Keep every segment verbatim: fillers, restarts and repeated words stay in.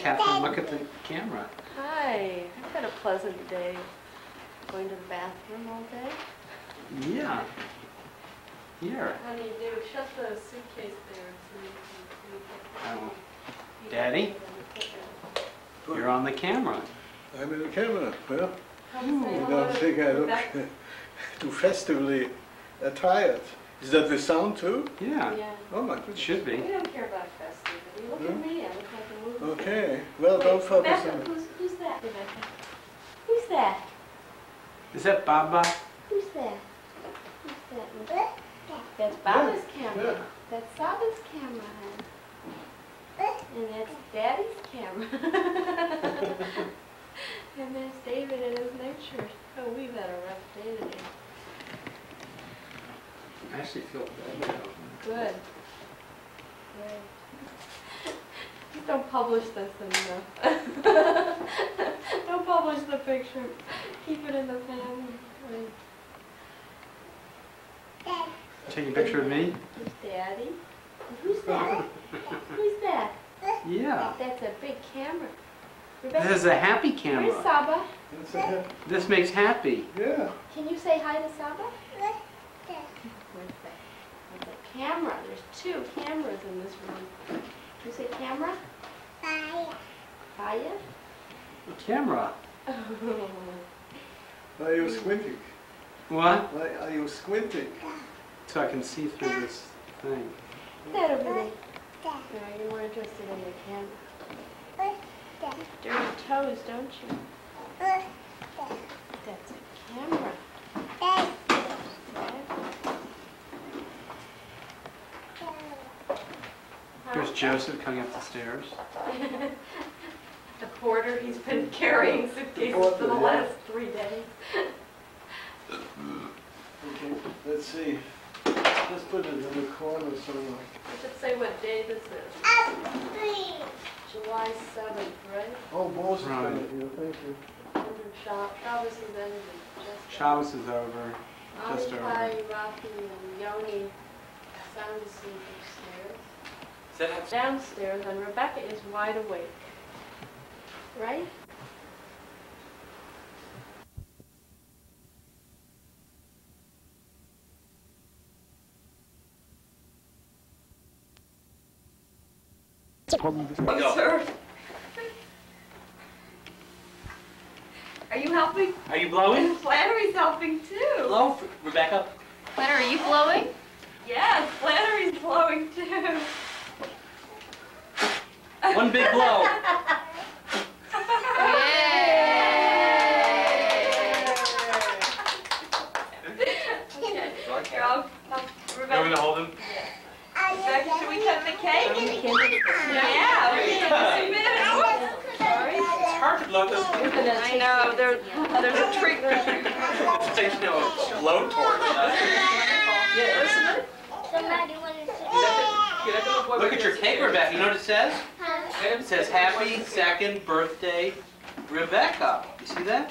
Catherine, look at the camera. Hi. I've had a pleasant day. Going to the bathroom all day. Yeah. Here. How do you do? Shut the suitcase there so you can Oh. Daddy, you're on the camera. I'm in the camera. Well, Ooh. I don't think I look too festively attired. Is that the sound too? Yeah. Yeah. Oh my It goodness. should We be. don't care about festivity. Look No? at me. I look like a movie. Okay. Well, Wait, don't focus Rebecca, on it. who's, who's that, Rebecca? Who's that? Is that Baba? Who's that? Who's that? Rebecca? That's Baba's camera. Yeah. That's Saba's camera, hon. And that's Daddy's camera. And there's David in his nightshirt. Oh, we've had a rough day today. I actually feel bad now. Good. Good. Don't publish this in the... Don't publish the picture. Keep it in the family. Right. Taking a picture of me? Who's Daddy? Who's that? Who's that? Yeah. That's a big camera. This is a happy Where's camera. Saba? That's a, This makes happy. yeah. Can you say hi to Saba? Where's that? There's a camera. There's two cameras in this room. Can you say camera? Fire. Fire? Camera. Why are you squinting? What? Why are you squinting? So I can see through this thing. That over there. No, you're more interested in the camera. Dirty toes, don't you? That's a camera. Here's Joseph coming up the stairs. The porter, he's been carrying suitcases for the last three days. Okay, let's see. Let's put it in the corner somewhere. I should say what day this is. July seventh, right? Oh, Bo's is Right. coming here. Thank you. Shabbos Shabbos is ended. Just Shabbos is over. Just over. Amitai, Rafi, and Yoni sound asleep upstairs. Is that Downstairs, and Rebecca is wide awake. Right? Go. Sir. Are you helping? Are you blowing? Flannery's helping too. Blow, Rebecca. Flannery, are you blowing? Yes, Flannery's blowing too. One big blow. Okay. Here, I'll, I'll, Rebecca. You want me to hold him? Rebecca, should we cut the cake? Yeah. we can. Sorry. It's hard to blow this. I know. There, there's a trick. You know, a blow torch. Yeah, listen. Look at your cake, Rebecca. You know what it says? It says happy second birthday, Rebecca. You see that?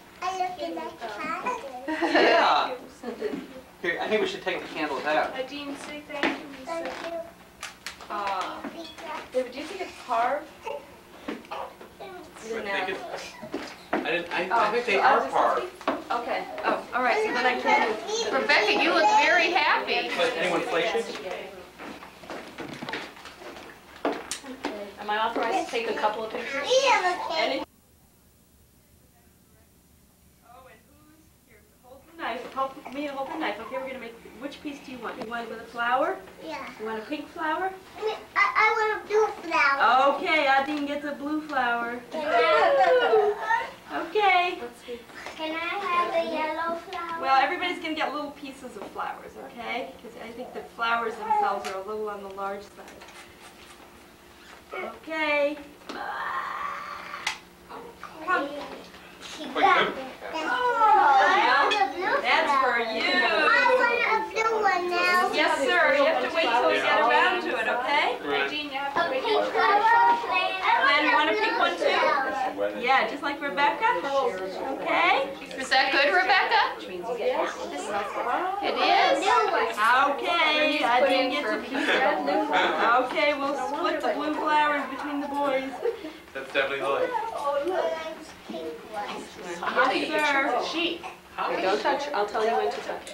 Yeah. Here, I think we should take the candles out. Uh, Dean, say thank you. Thank you. Uh, David, do you think it's carved? You didn't I think ask. it's- I didn't. I, Oh, I think they so are I'll just carved. Okay. Oh, all right. So then I can't. Rebecca, you look very happy. But anyone inflation? Am I authorized to take a couple of pictures? Any- Oh, and who's here? Hold the knife. Hold me. Hold the knife. Okay, we're gonna make. Which piece do you want? You want it with a flower? Yeah. You want a pink flower? I, I want a blue flower. Okay, Adine gets a blue flower. Can I, Okay. can I have a yellow flower? Well, everybody's gonna get little pieces of flowers, okay? Because I think the flowers themselves are a little on the large side. Okay. Come. She Wait, got good. it. Oh, I want a blue that's for flower. you. I want a blue one now. Yes, sir. You have to wait till we get around to it, okay? Right. Jean, you have A to wait. pink flower. Glenn, you want a pink one too? Flower. Yeah, just like Rebecca. Okay. Is that good, Rebecca? It is. Blue one. Okay. Adine gets a piece of blue. Okay, we'll split the blue flowers between the boys. That's definitely life. Oh, look, that's pink one. Yes, sir. Sheep. Okay, don't touch, I'll tell you when to touch.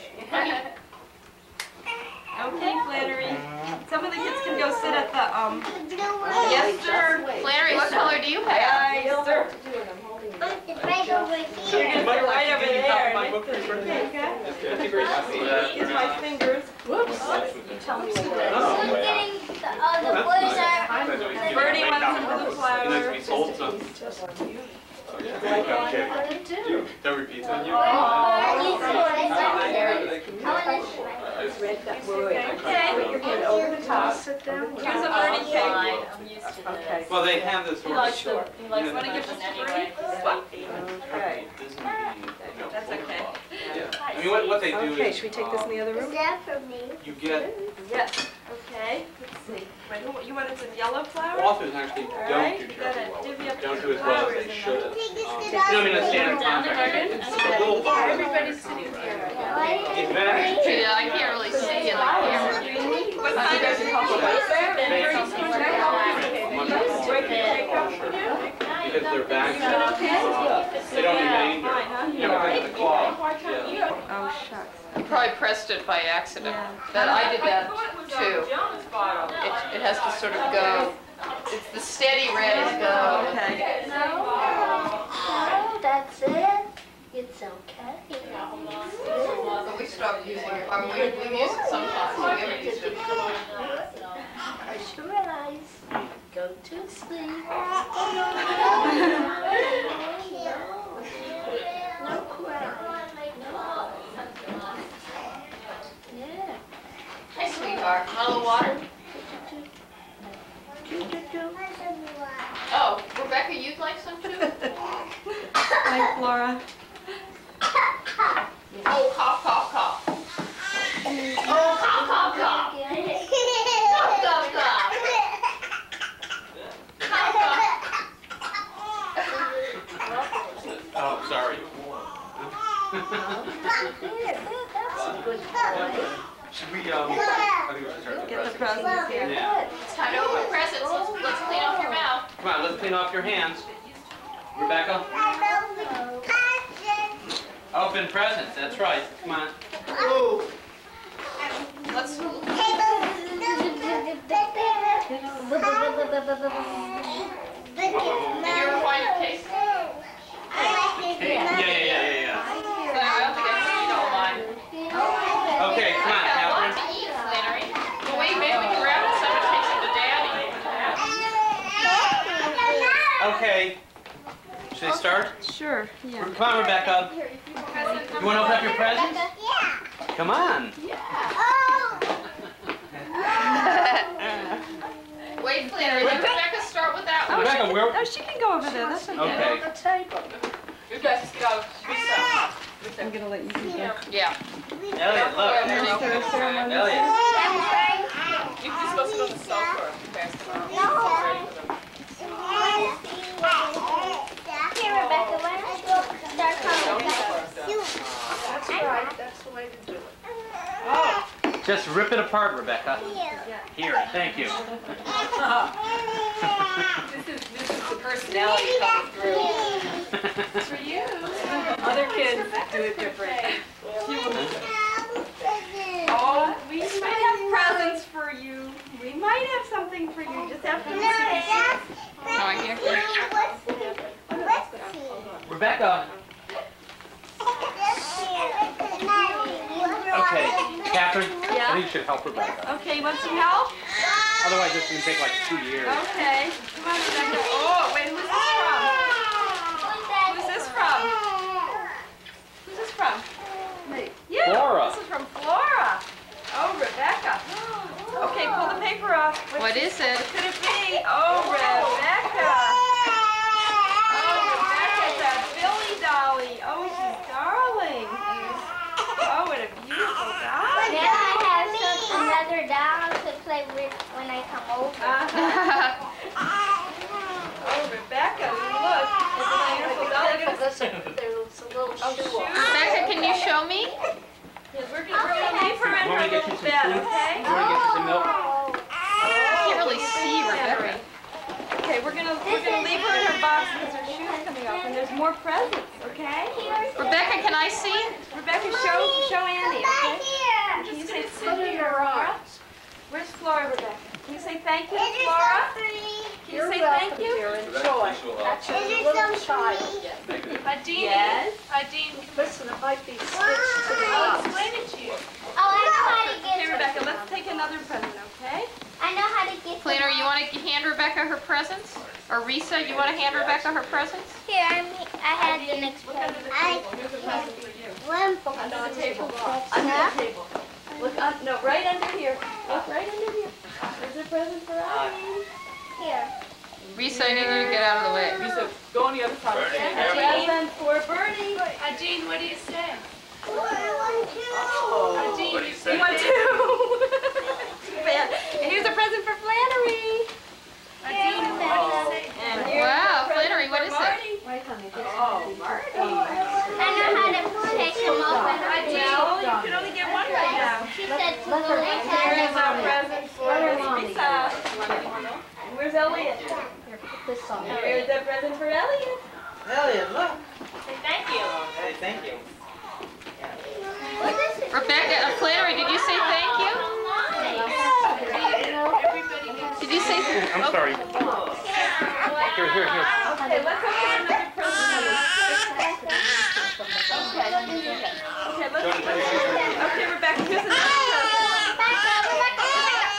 Okay, Flannery. Some of the kids can go sit at the, um, The blue one. yes, sir. Flannery, what color do you have? Yes, sir. It's right over You're here. gonna sit right over there. My book for your birthday. Okay. Use my fingers. Whoops. You tell me when. So I'm getting the, oh, the boys are. Birdie wants some blue He knows flowers. we sold some. Okay. Don't repeat that. Okay. Put your hand over the top. Here's a birdie cake. Okay. Well, they have this sort of short. You want to give this to Birdie? Okay. That's okay. Yeah. I mean, what, what they do Okay, is, should we take this in the other Is room? that for me? you get, Yes. Okay. Let's see. Wait, who- you wanted some yellow flowers? authors actually All don't right. do You gotta terribly divvy well. up Don't your do as well as flowers they in should. them. Take this Um, to You know, I mean, the a standard contract, it's a little hard. Everybody's sitting here right now. Get back. Yeah, I can't really see it on camera. What time is it? Because their backs are, uh, they don't remain there. You know, because of the claw. Yeah. Oh, shucks. I probably pressed it by accident. That I did that too. It, it has to sort of go. It's the steady red go. Okay. Oh, that's it. It's okay. But we stopped using it. I mean, we, we use it sometimes. We haven't used it. Close your eyes. Go to sleep. No cry. Yeah. Hi, sweetheart. Mellow water? Oh, Rebecca, you'd like some too? Hi, Flora. Oh, cough, cough, cough. Oh, cough, cough, cough. Cough, cough, cough. Oh, sorry. That's a good boy. Should we, um, I think we should start the Get the presents. presents here. Yeah. It's time to open presents. Let's, let's clean off your mouth. Come on, let's clean off your hands. Rebecca, open presents, that's right. Come on. Let's. Did you ever find a case? Hey, yeah, yeah, yeah, yeah, yeah. I don't think I you don't mind. Okay, come on, Got a lot Catherine. to eat, Flannery. Well, wait, maybe we can wrap it. Someone takes it to Daddy. Okay. Should I start? Sure, yeah. Come on, Rebecca. You want to open up your presents? Come on. Wait, Flannery. Let Rebecca start with that one. Rebecca, where? Oh, she can go over there. That's okay. Okay. You guys go. I'm gonna let you do that. Yeah. Elliot, look. Elliot. You can just go sit on the sofa. Pass them out. Here, Rebecca, why don't you start calling you? That's right. That's the way to do it. Just rip it apart, Rebecca. Here, thank you. This is this is the personality coming through. For you. Other kids do it different. Oh, we might have presents for you. We might have something for you. Just have to listen. No, I hear. Rebecca. Okay, Catherine, I think you should help Rebecca. Okay, you want some help? Otherwise, this can take like two years. Okay. Come on, Rebecca. Oh, wait, who's this from? Who's this from? Who's this from? You. Flora. This is from Flora. Oh, Rebecca. Okay, pull the paper off. What is it? What could it be? Oh, Rebecca. Oh, Rebecca, it's a Billy dolly. Oh, she's darling. Oh, what a beautiful dolly. Now I have some, another doll to play with when I come over. Uh-huh. Oh, Rebecca, look. It's a beautiful dolly. There's a little Oh, shoe. shoe. Rebecca, can you show me? Yes, we're going to leave her in Want her me to get you little some bed, food? okay? You want to get you some milk? I can't really see Rebecca. Okay, we're gonna we're gonna leave her in her box because her shoe's coming off, and there's more presents. Okay? Rebecca, can I see? Rebecca, show show Andy. Okay? Can you say Put it in her arms. Where's Flora, Rebecca? Can you say thank you to Flora? Can you You're say welcome, thank you? dear. Enjoy. That's your little child. Adine, Yes. Adine, Listen, it might be sticks to the I'll eyes. explain it to you. Oh, I know how to get Okay, Rebecca, let's take another present, okay? I know how to get Planner, you want to hand Rebecca her presents? Or Risa, you want to hand Rebecca her presents? Here, I'm, I had the next Look one. under the I table. Here's a present for you. one Under the table. Under the table. Look, un no, right under here. Look right under here. There's a present for Eileen. here. Risa, I need you to get out of the way. Lisa, go on the other side. Bernie, A present for Bernie. Adine, what do you say? Oh, Adine, What do you say? you want two? Man, and here's a present for Flannery. Adine, what do you say? And here's Wow, a present Flannery, what for is it? Marty. Wait, honey. Oh, Marty. I know how to take them open. Well, you can only get one right now. She said to Let her- go like Here's that. a present for Let her mommy Lisa. And where's Elliot? Here, put this on. And here's a present for Elliot. Elliot, look. Say thank you. Hey, thank you. Rebecca, uh, Flannery, did you say thank you? Did you say thank you? I'm sorry. Here, here, here. Okay, let's open another present. Okay. Okay, let's Okay, Rebecca, here's another present.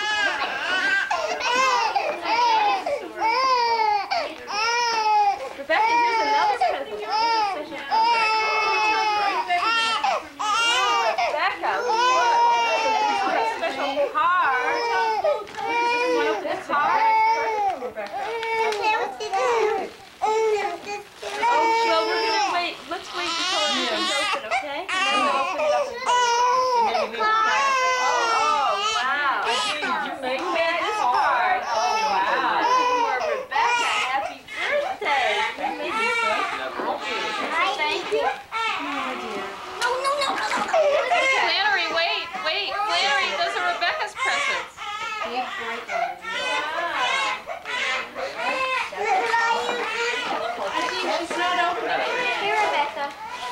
Rebecca, here's another present. Rebecca, look. A special card. You want to open this card? Rebecca. Oh, well, we're gonna wait. Let's wait until everything's open, okay? And then we'll open it up and tell you. Oh, wow. You made this card. Oh, wow. For Rebecca, happy birthday. You made this Thank you. Flannery, wait, wait, Flannery, those are Rebecca's presents. Big bright ones. Here, Rebecca.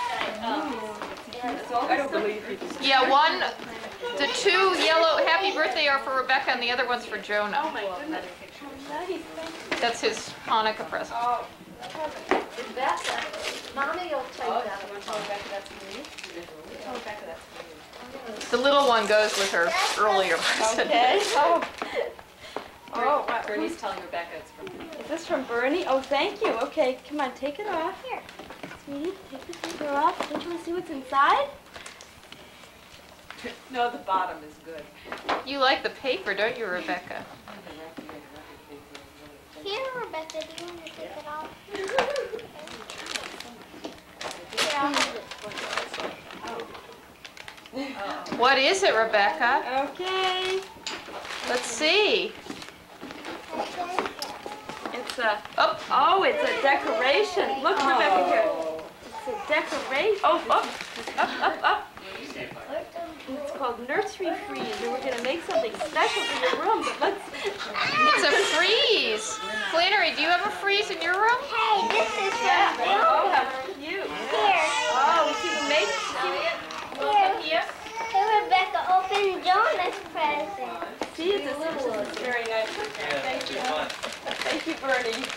I don't believe you. Yeah, one, the two yellow happy birthday are for Rebecca and the other one's for Jonah. Oh, my goodness. Nice. That's his Hanukkah present. Oh, Rebecca, Mommy will take that. The little one goes with her earlier present. okay. Oh. Oh, wow. Bernie's telling Rebecca it's from Is this from Bernie? Oh, thank you. Okay, come on, take it off. Here. Sweetie, take the paper off. Don't you want to see what's inside? No, the bottom is good. You like the paper, don't you, Rebecca? Here, Rebecca, do you want to take it off? What is it, Rebecca? Okay. Let's see. It's a, Oh, oh, it's a decoration. Look, Rebecca, here. It's a decoration. Oh, up, up, up, up. It's called Nursery Freeze, and we're going to make something special for your room, but let's... it's a freeze. Flannery, do you have a freeze in your room? Hey, this is Yeah. for Oh, how cute. Here. Oh, we can make... Here. Hey, Rebecca, open Jonah's present. See, it's a little one. It's very nice. Thank you. Thank you, Bernie.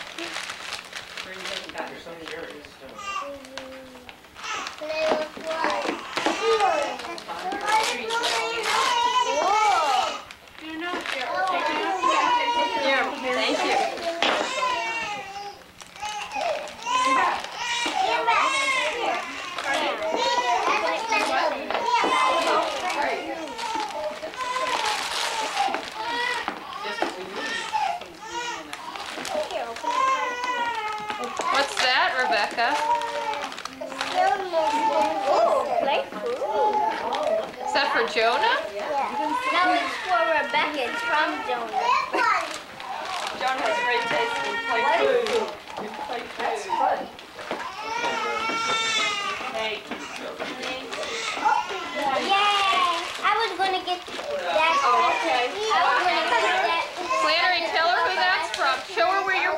Play with what? Here, thank you. What's that, Rebecca? Oh, play food. Is that for Jonah? No, it's for Rebecca. It's from Jonah. John has great taste in play food. In play food. Hey. Yay! I was gonna get that. Oh, okay. I was gonna get that. Flannery, tell her who that's from. Show her where your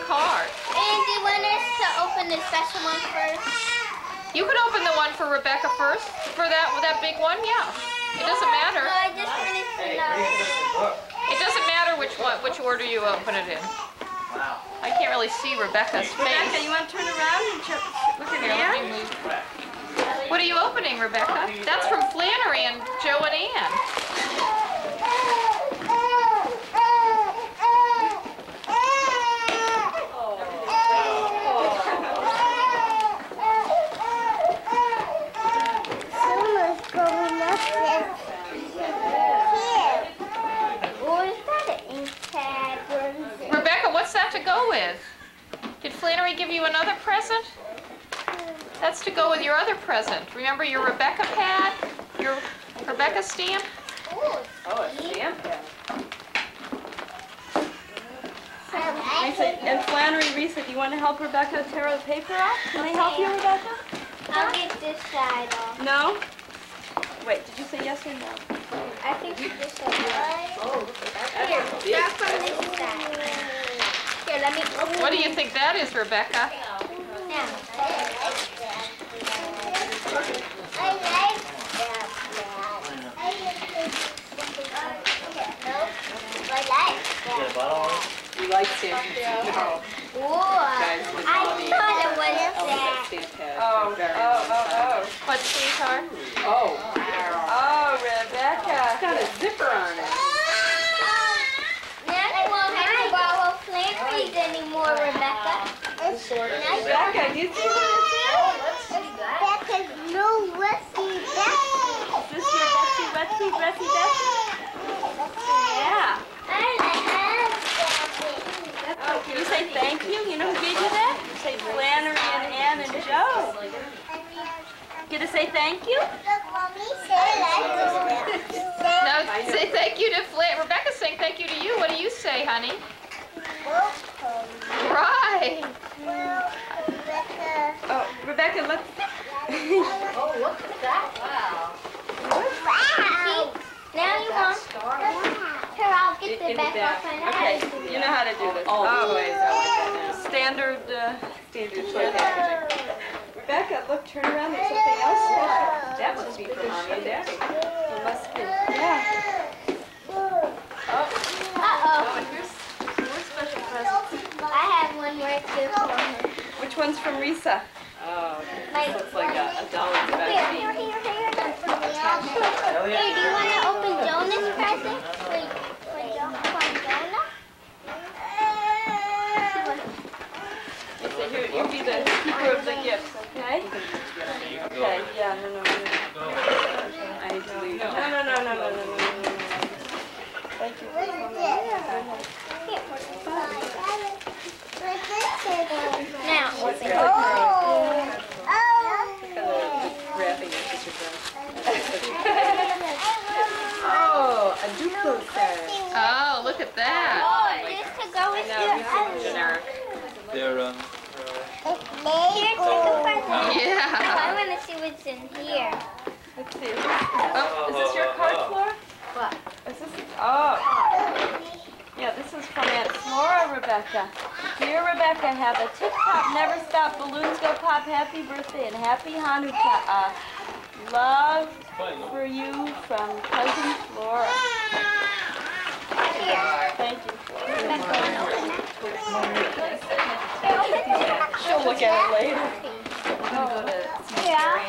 card. And do you want us to open the special one first? You can open the one for Rebecca first. For that that big one, yeah. It doesn't matter. No, I just wanted to know. It doesn't matter which one, which order you open it in. Wow. I can't really see Rebecca's Rebecca, face. you want to turn around and check, look at Here, let me Ann? move. What are you opening, Rebecca? That's from Flannery and Joe and Ann. Someone's going up there. Or is that an ink pad? Or is it- Rebecca, what's that to go with? Did Flannery give you another present? That's to go with your other present. Remember your Rebecca pad? Your Rebecca stamp? Oh, Oh, a stamp pad. I Lisa, and Flannery, Risa, do you want to help Rebecca tear the paper off? Can I help you, Rebecca? I'll get this side off. No? Wait, did you say yes or no? I think you just said yes. Here, start from this side. Here, let me open What do you think that is, Rebecca? now. I like that. I like that. You like stamping? No. Whoa. I thought it was that. Stamp pad. Oh, oh, oh, What, sweetheart? Oh. oh. Oh, Rebecca. It's got a zipper on it. Now you won't have to borrow Flannery's anymore, Rebecca. Rebecca, do you see what this is? Rebecca's new Westy Betsy. Is this your Betsy, Betsy, Betsy, Betsy? Yeah. I have Oh, can you say thank you? You know who gave you that? Say Flannery and Ann and Joe. Get to say thank you? No, say thank you to Flan. Rebecca's saying thank you to you. What do you say, honey? Right. Oh, Rebecca, look. Oh, look at that. Wow. Wow. Now you want. Here, I'll get the In the back back. off my Okay, head. you know how to do this. All the toys, I like that now. Standard, uh, Standard toy packaging. Rebecca, look, turn around. There's something else special. That must be for mommy and daddy. It must be. Yeah. Uh-oh. Here's more special presents. I have one right here for her. Which one's from Risa? Oh, My, looks like a, a dollar Here, bag. here, here, here. Here, do you want to open Jonah's present? For, for, Jo- for Jonah? Lisa, here, you be the keeper of the gifts, okay? Okay, yeah, no, no, no. I need to leave. No, no, no, no, no, no, no, no, no. Thank you. What's this? Now, open it. Oh. Wrapping it with your Oh, a Duplo set. Oh, look at that. Oh, this to go with No, your these are other. generic. They're, um, Here, take a present. I Yeah. want to see what's in here. Let's see. Is this, oh, is this your card, Flora? What? Is this? Oh. Yeah, this is from Aunt Flora, Rebecca. Dear Rebecca, have a tip-top, never stop, balloons go pop, happy birthday and happy Hanukkah. Uh, love for you from cousin Flora. Thank you, Flora. She'll look at it later. Yeah.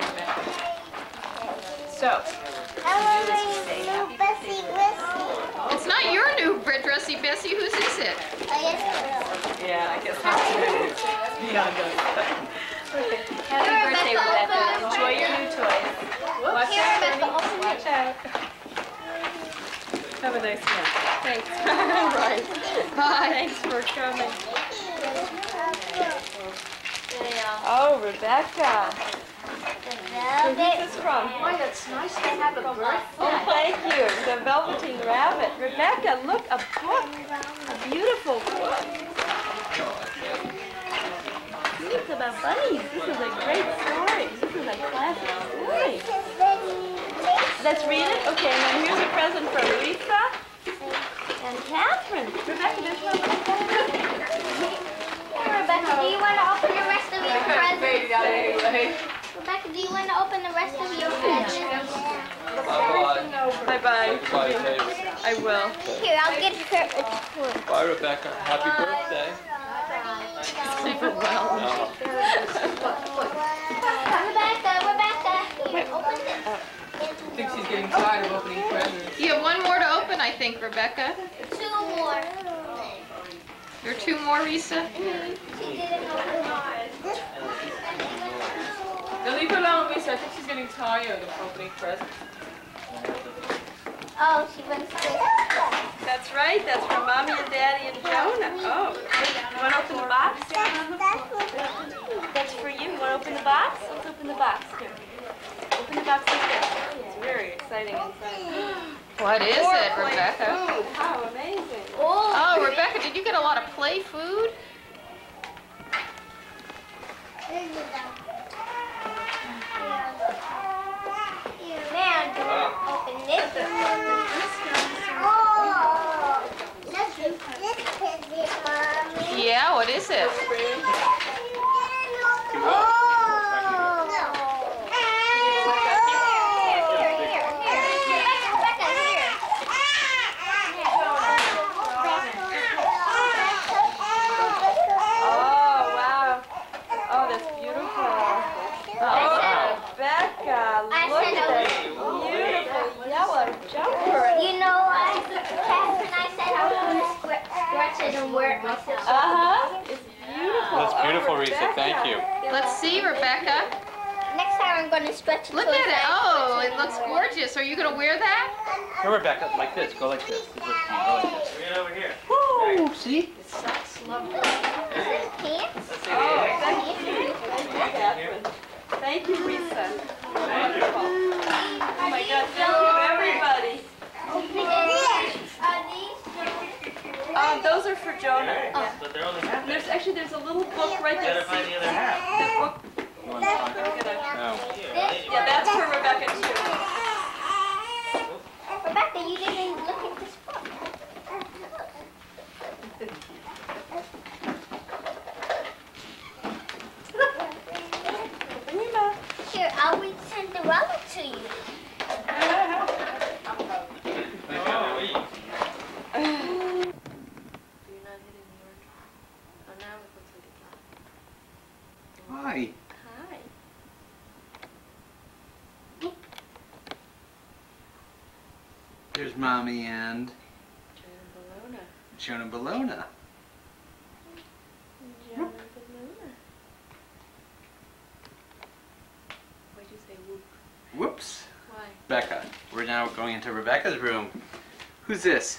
So, I want my new Bessie Bessie. It's not your new dressy Bessie. Whose is it? Oh, yes, yeah, I guess that's good. Beyond us. Happy birthday, Rebecca. Enjoy your new toys. Watch Here, out, Rebecca, Bernie. open Watch out. Have a nice day. Thanks. Right. Bye. Thanks for coming. Oh, Rebecca. Who's this from? Boy, that's nice to have a birthday. Oh, thank you. The Velveteen Rabbit. Rebecca, look, a book. A beautiful book. See, it's about bunnies. This is a great story. This is a classic story. Let's read it? Okay, and then here's a present from Risa. And Catherine. Rebecca, there's no Rebecca. Hey, Rebecca, do you want to open the rest of your presents? Rebecca, do you want to open the rest of your presents? Bye-bye. I will. Here, I'll get her a toy. Bye, Rebecca. Happy birthday. Sleep well. Rebecca, Rebecca, here, open this. I think she's getting tired of opening presents. You have one more to open, I think, Rebecca. Two more. There are two more, Risa? She didn't open ours. Now leave her alone, Lisa. I think she's getting tired of opening presents. Oh, she wants to. That's right. That's for Mommy and Daddy and Jonah. Oh. You want to open the box? That's for you. You want to open the box? Let's open the box. Here. Open the box like this. It's very exciting inside. What is Four it, plate Rebecca? food. How amazing. Oh, Rebecca, did you get a lot of play food? Man, open this. Oh, let's do this present, Mommy. Yeah, what is it? Oh. Oh, wow. Oh, that's beautiful. Oh, Rebecca, I look said at I that beautiful yellow jumper. You know what? Catherine, I said I was going to scratch it and wear it myself. Uh-huh. It's beautiful. That's beautiful, Oh, Risa. Thank Rebecca. you. Let's see, Rebecca. Next time I'm going to stretch it. Look till at it. it's Oh, like- it looks gorgeous. Are you going to wear that? Here, Rebecca, like this. Go like this. This is what you go like this. Get over here. Woo, see? Pants? Oh, thank you. Thank you, Catherine. Thank you, Risa. Wonderful. Oh my God, thank you, everybody. Are these? Um, those are for Jonah. Yeah. But they're only half. There's actually, there's a little book right there. Gotta find the other half. The book. You want to find I'm gonna- No. Yeah, that's for Rebecca too. Rebecca, you didn't even look at this book. Here, I'll read Cinderella to you. Hi. Hi. There's Mommy and Jonah Jonah Bologna. Bologna. Jonah Bologna. Why'd you say whoop? Whoops. Why? Rebecca. We're now going into Rebecca's room. Who's this?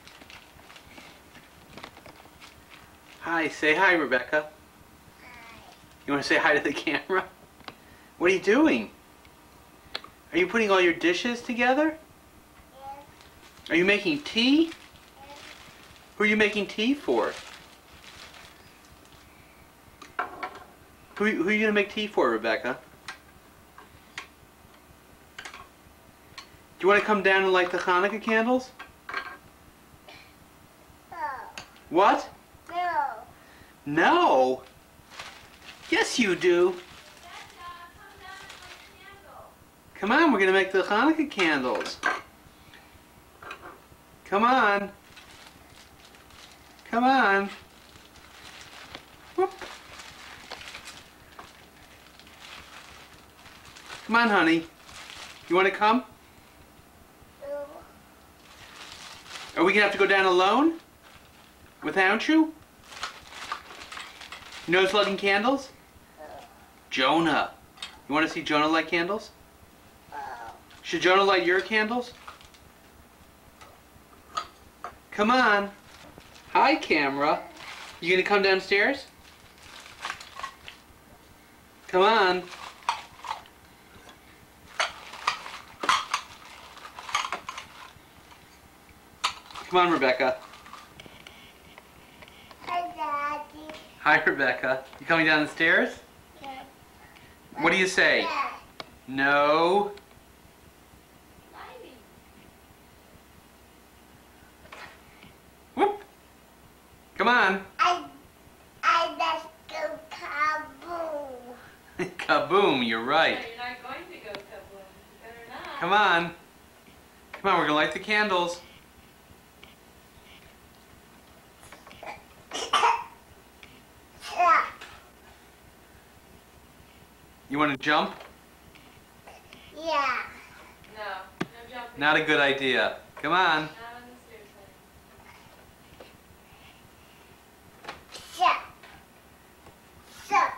Hi. Say hi, Rebecca. You want to say hi to the camera? What are you doing? Are you putting all your dishes together? Are you making tea? Who are you making tea for? Who, who are you going to make tea for, Rebecca? Do you want to come down and light the Hanukkah candles? No. What? No. No? Yes, you do. Come on, we're going to make the Hanukkah candles. Come on. Come on. Whoop. Come on, honey. You want to come? No. Are we going to have to go down alone? Without you? You know who's lighting candles? Jonah. You want to see Jonah light candles? Should Jonah light your candles? Come on. Hi, camera. You gonna come downstairs? Come on. Come on, Rebecca. Hi, Daddy. Hi, Rebecca. You coming down the stairs? Yeah. What do you say? Yeah. No. Come on. I, I just go kaboom. Kaboom, you're right. You're not going to go kaboom. You better not. Come on. Come on, we're gonna light the candles. You want to jump? Yeah. No, no jumping. Not a good idea. Come on. Not on the stairs, honey. Sup. Sup.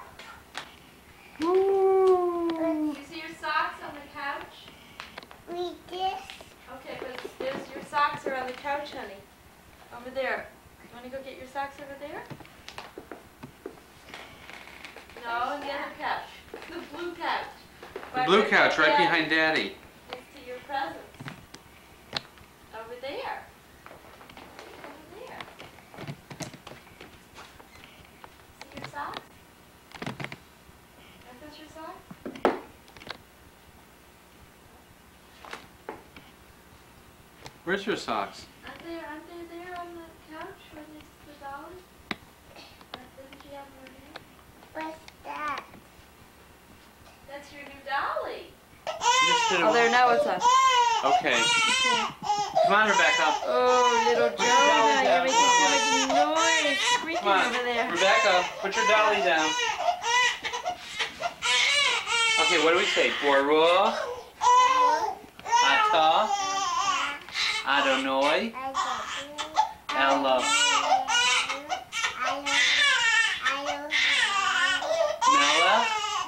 You see your socks on the couch? We this. Okay, but there's your socks are on the couch, honey. Over there. You want to go get your socks over there? No, on the other couch. The blue couch. The blue couch right behind Daddy. Next to your presents. Over there. Over there. See your socks? Aren't those your socks? Where's your socks? Aren't they, aren't they there on the couch where there's the dollies? Aren't- Didn't you have them over here? What's that? That's your new dolly. Just sit Oh, there, away. now it's on. Okay. Come on, Rebecca. Oh, little Jonah, you're making so much noise, Come squeaking on. over there. Rebecca, put your dolly down. Okay, what do we say? Boru, Ata, Adonai, Ella, Mela,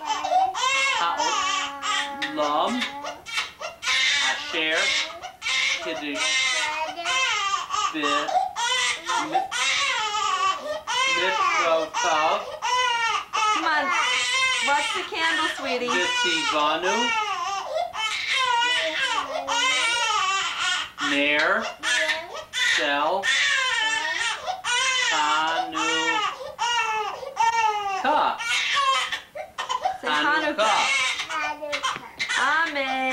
Ha'olam, Asher, Kiddush, Bi, Mitzvotav, Come on, watch the candle, sweetie. Vitzivanu, Ner, Sel, Hanukkah. Say Hanukkah. Amen.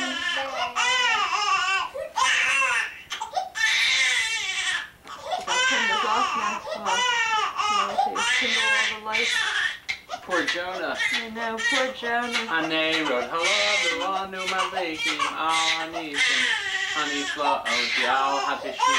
I'll turn this off now. Oh, no, it's kindle all the lights. Poor Jonah. I know, poor Jonah. Ane wrote hello, Anu Malekim, Anisim, Anifla, Odial, Hapishu,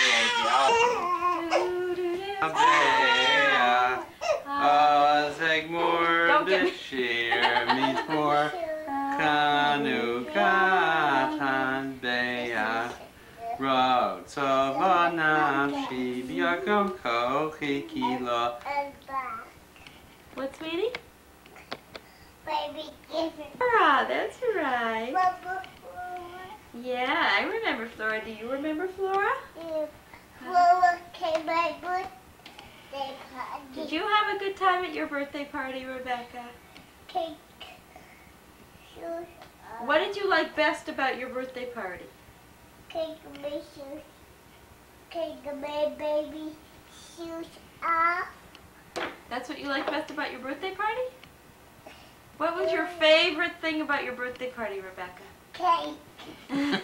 Odial. Abea, Ozegmur, Don't get me- Bishir, Mitmur, Kanu, Katan, Bea, Rod, Savanam, Shibiakam, Kochi, Kila. What, sweetie? Baby, give it. Flora, that's right. Flora. Yeah, I remember Flora. Do you remember Flora? Flora came my birthday party. Did you have a good time at your birthday party, Rebecca? Cake. Shoes. What did you like best about your birthday party? Cake my shoes. Cake my baby shoes off. That's what you liked best about your birthday party? What was your favorite thing about your birthday party, Rebecca? Cake.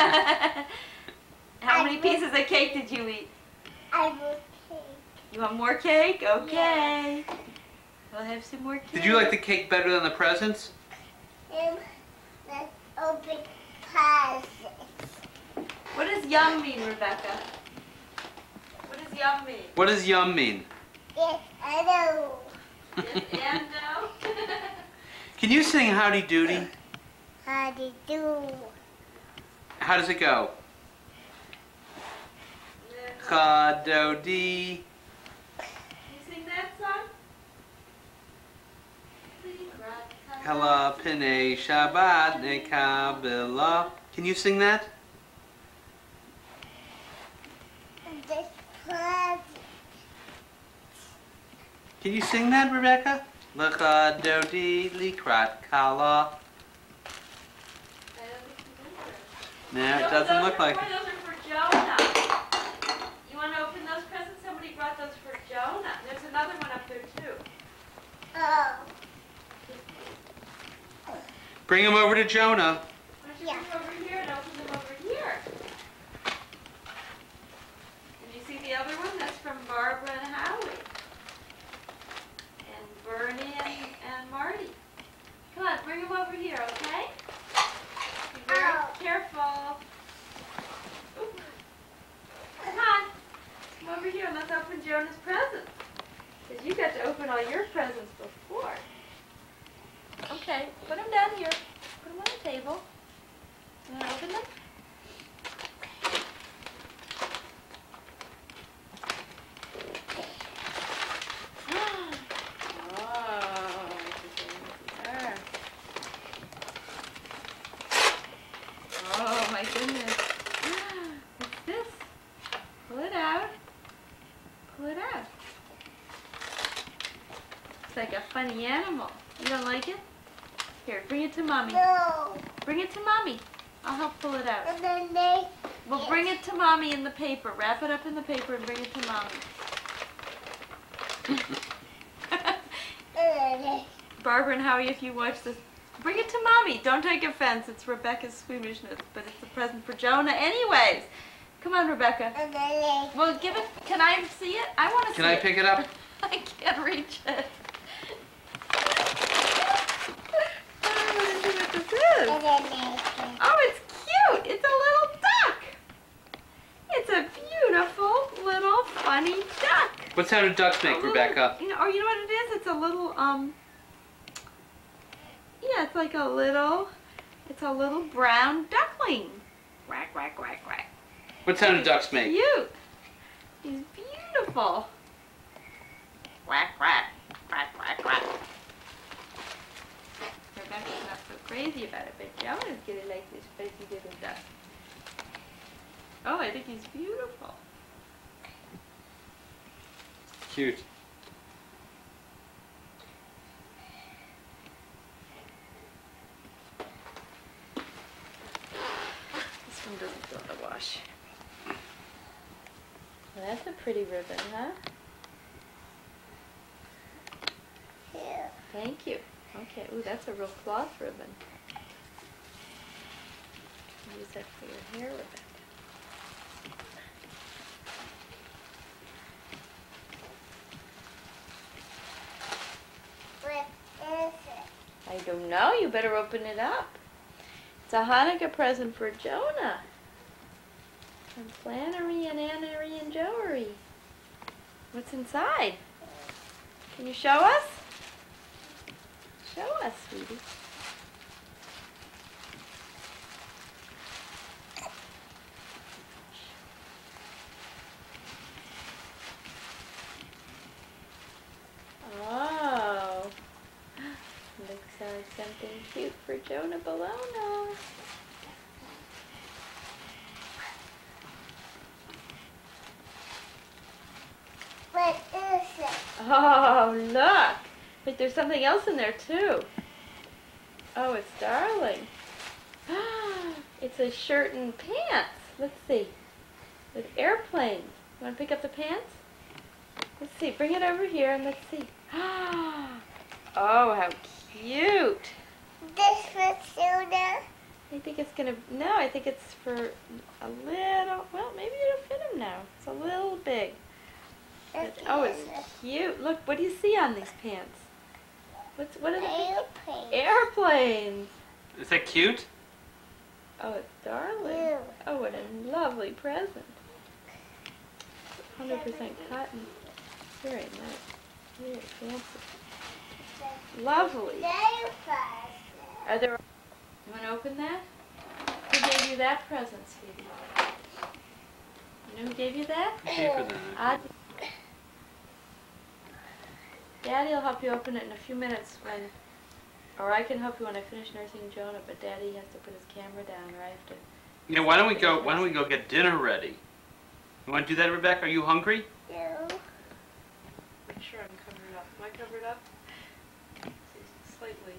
How many pieces of cake did you eat? I will cake. You want more cake? Okay. We'll have some more cake. Did you like the cake better than the presents? Um, let's open presents. What does yum mean, Rebecca? What does yum mean? What does yum mean? Yes, I know. Yes and no? Can you sing Howdy Doody? How do you do? How does it go? Chadodi. You sing that song? Kala Pine Shabbat Nekabila. Can you sing that? This present. Can you sing that, Rebecca? L'chadodi likrat kala. No, it doesn't look like it. Those are for Jonah. You want to open those presents? Somebody brought those for Jonah. There's another one up there too. Oh, Bring him over to Jonah. Why don't you come over here and open them over here? And you see the other one? That's from Barbara and Howard. bring him over here, okay? Be very careful. Oop. Come on. Come over here and let's open Jonah's presents. Because you got to open all your presents before. Okay, put them down here. Put them on the table. You want to open them? Oh my goodness. What's this? Pull it out. Pull it out. It's like a funny animal. You don't like it? Here, bring it to Mommy. No. Bring it to Mommy. I'll help pull it out. And then they. Well, bring it to Mommy in the paper. Wrap it up in the paper and bring it to Mommy. Barbara and Howie, if you watch this, bring it to Mommy. Don't take offense. It's Rebecca's squeamishness, but it's a present for Jonah anyways. Come on, Rebecca. And then they. Well, give it. Can I see it? I want to see Can I it. pick it up? I can't reach it. I don't know what this is. And then they. Oh, it's cute. It's a little duck. It's a beautiful little funny duck. What sound do ducks A make, little- Rebecca? You know, or you know what it is? It's a little um. Yeah, it's like a little. It's a little brown duckling. Quack quack quack quack. What sound do ducks make? Cute. He's beautiful. Quack quack quack quack quack. Rebecca's not so crazy about it, but Jonah's gonna like this fuzzy little duck. Oh, I think he's beautiful. Cute. This one doesn't go in the wash. Well, that's a pretty ribbon, huh? Yeah. Thank you. Okay. Ooh, that's a real cloth ribbon. Use that for your hair ribbon. What is it? I don't know. You better open it up. It's a Hanukkah present for Jonah. From Flannery and Annery and Joery. What's inside? Can you show us? Show us, sweetie. Oh. Looks like something cute for Jonah Bologna. What is it? Oh, look. Wait, there's something else in there, too. Oh, it's darling. It's a shirt and pants. Let's see. With airplanes. You want to pick up the pants? Let's see. Bring it over here and let's see. Oh, how cute. This for Suna. I think it's going to... No, I think it's for a little... Well, maybe it'll fit him now. It's a little big. But, oh, it's cute. Look, what do you see on these pants? What's what are the Airplane. airplanes? Is that cute? Oh, it's darling. Ew. Oh, what a lovely present. one hundred percent cotton. Very nice. Very fancy. Lovely. Are there? You want to open that? Who gave you that present, sweetie? You know who gave you that? Who gave her that? I. Daddy will help you open it in a few minutes when, or I can help you when I finish nursing Jonah, but Daddy has to put his camera down, or I have to. You know, why don't we go? Why don't we go get dinner ready? You want to do that, Rebecca? Are you hungry? No. Make sure I'm covered up. Am I covered up? See, slightly.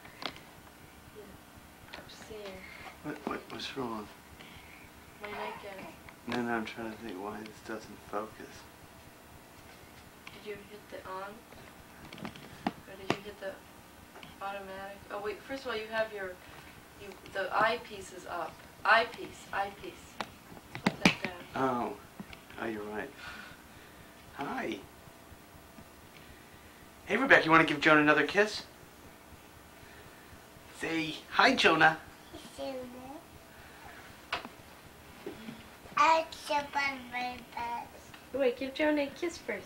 Yeah. I'm seeing What, what, what's wrong? my nightgown. No, no, I'm trying to think why this doesn't focus. Did you hit the on? Or did you hit the automatic? Oh wait, first of all you have your, you the eyepiece is up. Eyepiece, eyepiece. Put that down. Oh, oh, you're right. Hi. Hey, Rebecca, you want to give Jonah another kiss? Say hi, Jonah. I jump on my bed. Wait, give Jonah a kiss first.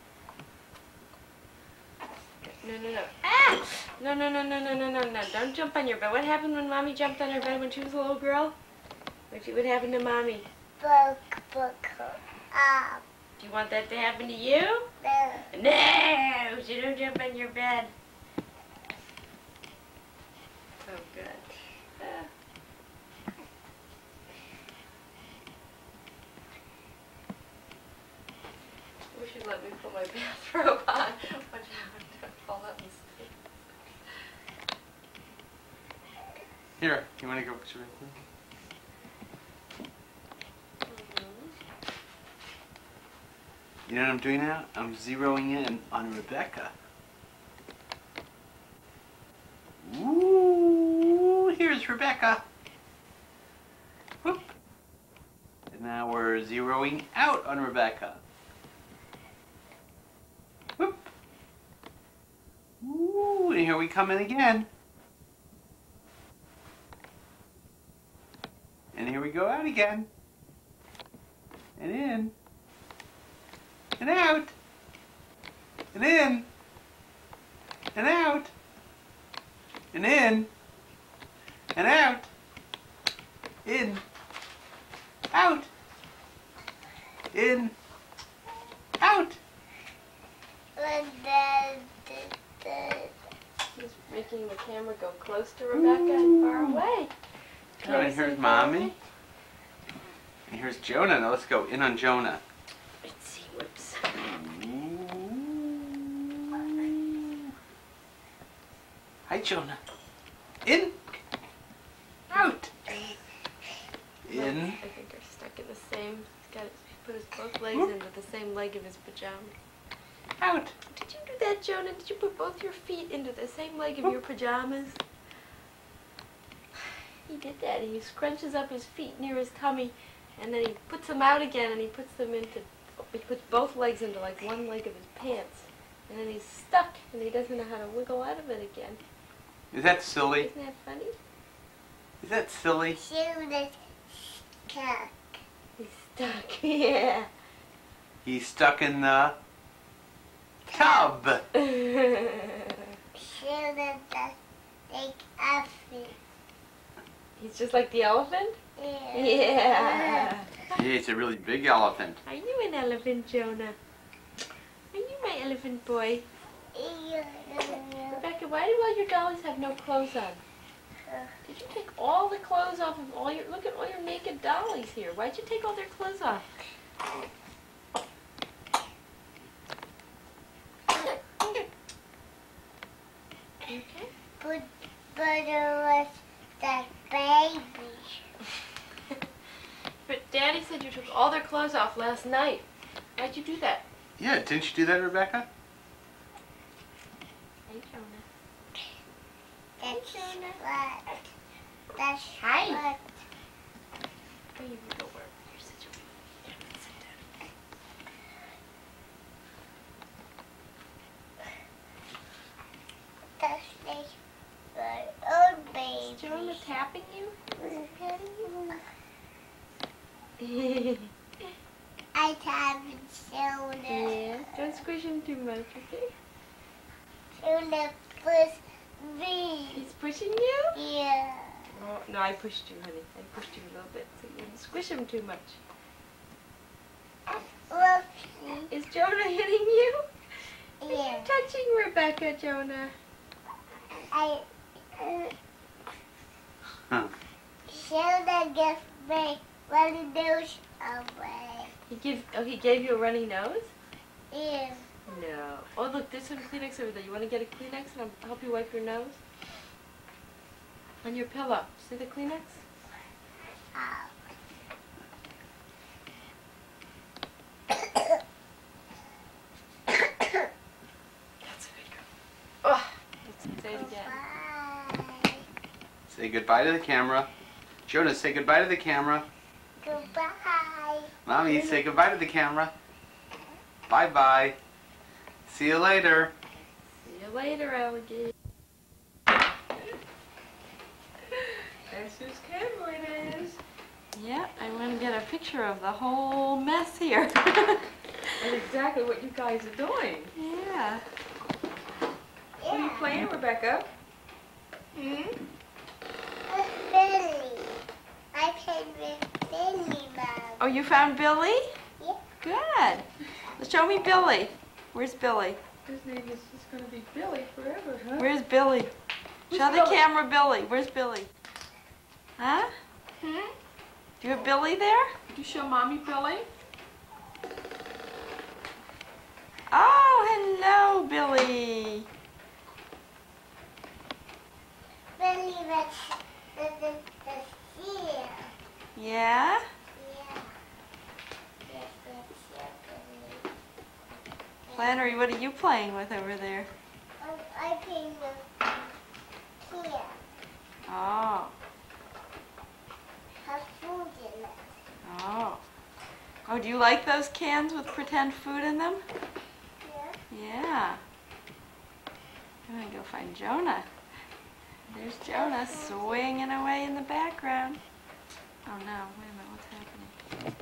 No, no, no. Ah! No, no, no, no, no, no, no, no. Don't jump on your bed. What happened when Mommy jumped on her bed when she was a little girl? What, what happened to Mommy? Book, book, up. Do you want that to happen to you? No. No! You don't jump on your bed. Oh, good. Ah. Wish you'd let me put my bathrobe on. Watch out, don't fall up and sleep. Here, you want to go? Should we? You know what I'm doing now? I'm zeroing in on Rebecca. Ooh, here's Rebecca. Whoop. And now we're zeroing out on Rebecca. Whoop. Ooh, and here we come in again. And here we go out again. And in. And out. And in. And out. And in. And out. In. Out. In. Out. He's making the camera go close to Rebecca and far away. Oh, and here's Mommy. And here's Jonah. Now let's go in on Jonah. Let's see, whoops. Hi, Jonah. In. Out. In. I think they're stuck in the same. He's got. He put his both legs into the same leg of his pajamas. Out. Did you do that, Jonah? Did you put both your feet into the same leg of your pajamas? He did that. He scrunches up his feet near his tummy, and then he puts them out again, and he puts them into. He puts both legs into like one leg of his pants, and then he's stuck, and he doesn't know how to wiggle out of it again. Is that silly? Isn't that funny? Is that silly? Shoot it. Stuck. He's stuck. Yeah. He's stuck in the tub. Shoot it. Like a feet. He's just like the elephant? Yeah. Yeah. Yeah, it's a really big elephant. Are you an elephant, Jonah? Are you my elephant boy? Rebecca, why do all your dollies have no clothes on? Did you take all the clothes off of all your... Look at all your naked dollies here. Why'd you take all their clothes off? Okay. But, but it was the baby. But Daddy said you took all their clothes off last night. Why'd you do that? Yeah, didn't you do that, Rebecca? Hey, Jonah. That's what. That's Hi. what. Oh, you can go work. You're such a... Sit down. That's like my own baby. Is Jonah tapping you? I haven't shown it. Yeah. Don't squish him too much, okay? Shown it push me. He's pushing you? Yeah. Oh, no, I pushed you, honey. I pushed you a little bit so you didn't squish him too much. Whoopsie. Is Jonah hitting you? Are Yeah. you touching Rebecca, Jonah? I uh, Huh. shown it gives me runny nose away. He gives. Oh, he gave you a runny nose? Yeah. No. Oh, look, there's some Kleenex over there. You want to get a Kleenex and I'll help you wipe your nose? On your pillow. See the Kleenex? Oh. That's a good girl. Oh, let's say it again. Bye. Say goodbye to the camera. Jonah, say goodbye to the camera. Goodbye. Mommy, say goodbye to the camera. Bye-bye. See you later. See you later, alligator. That's whose camera it is. Yeah, I want to get a picture of the whole mess here. That's exactly what you guys are doing. Yeah. What are you playing, Rebecca? Hmm? With Billy. I played with Billy, Mom. Oh, you found Billy? Yeah. Good. Show me Billy. Where's Billy? His name is just going to be Billy forever, huh? Where's Billy? Where's Show the Billy? camera Billy. Where's Billy? Huh? Hmm? Do you have Billy there? Did you show Mommy Billy? Oh, hello, Billy. Billy was the, the, the seal. Yeah? Yeah. Yes, yes, yes, Billy. Flannery, what are you playing with over there? I, I played with here. Oh. Have food in it. Oh. Oh, do you like those cans with pretend food in them? Yeah. Yeah. I'm gonna go find Jonah. There's Jonah swinging away in the background. Oh no, wait a minute, what's happening?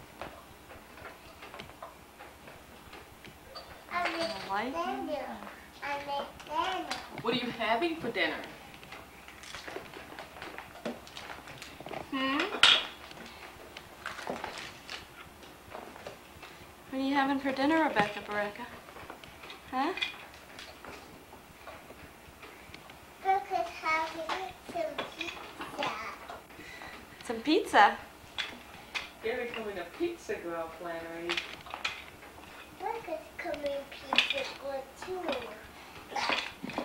I make The light? dinner. I make dinner. What are you having for dinner? Hmm? What are you having for dinner, Rebecca Barreca? Huh? Look at how he some pizza. Some pizza? You're becoming a pizza girl, Flannery. Look at coming pizza good too.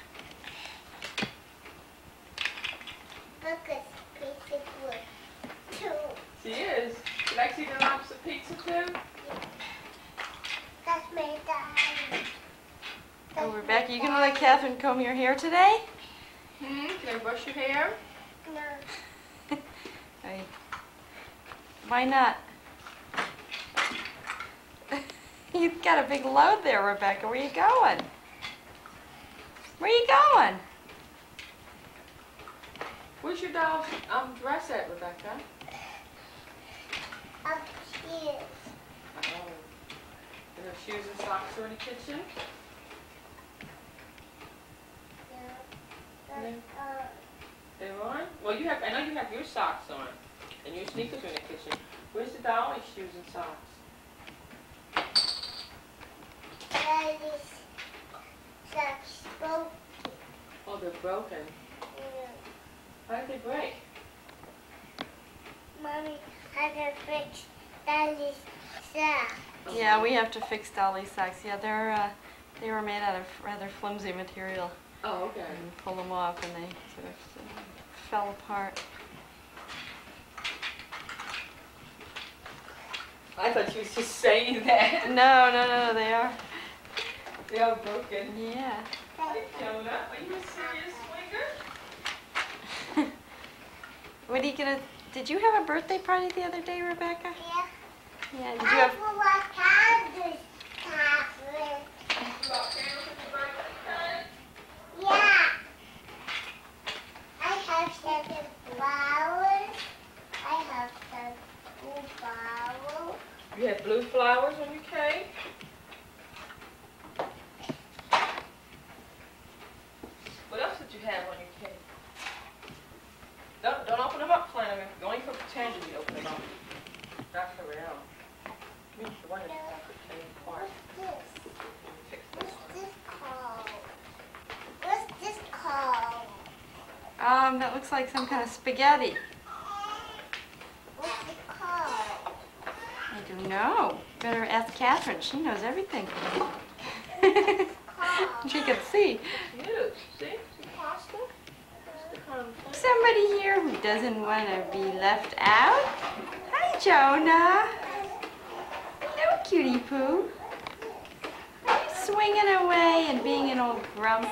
Look at pizza good too. She is. She likes eating lots of pizza too? That's my dad. Oh, Rebecca, you gonna let Catherine comb your hair today? Hmm? Can I brush your hair? No. Hey. Why not? You've got a big load there, Rebecca. Where you going? Where you going? Where's your doll's um, dress at, Rebecca? Upstairs. Oh. And her shoes and socks are in the kitchen? Yeah. Yeah. Uh, They're on? Well, you have. I know you have your socks on, and your sneakers are in the kitchen. Where's the dolly's shoes and socks? Daddy's socks broken. Oh, they're broken. Yeah. How did they break? Mommy had to fix Daddy's socks. Yeah, we have to fix Dolly's socks. Yeah, they're uh, they were made out of rather flimsy material. Oh, okay. And pull them off, and they sort of uh, fell apart. I thought she was just saying that. No, no, no, they are. They are broken. Yeah. Hi, Jonah. Are you a serious swinger? What are you gonna? Did you have a birthday party the other day, Rebecca? Yeah. Yeah. Did you I have? forgot candles, Catherine. You got candles for your birthday cake? Yeah. I have seven flowers. I have some blue flowers. You had blue flowers on your cake? What else did you have on your cake? Don't, don't open them up, Flannery. Only for pretending you open them up. Not for real. I mean, the one that's not pretending part. What's this? Fix this What's one. this called? What's this called? Um, that looks like some kind of spaghetti. What's it called? I don't know. Better ask Catherine. She knows everything. Called. She can see. Cute. See? See pasta? That's the kind of thing. Somebody here who doesn't want to be left out. Hi, Jonah. Hello, cutie poo. Are you swinging away and being an old grump?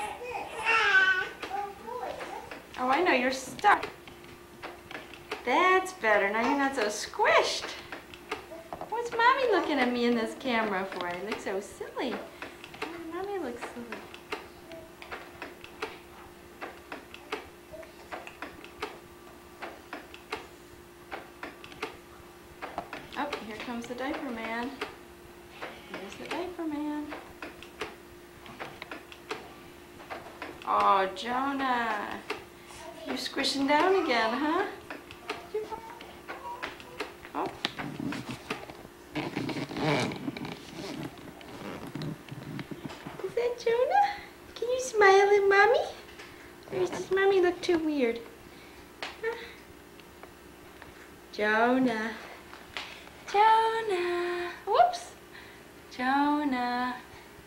Oh, I know, you're stuck. That's better. Now you're not so squished. What's Mommy looking at me in this camera for? I look so silly. Mommy looks silly. comes the diaper man. Here's the diaper man. Oh, Jonah. You're squishing down again, huh? Oh. Is that Jonah? Can you smile at Mommy? Or does Mommy look too weird? Huh? Jonah. Jonah. Whoops. Jonah.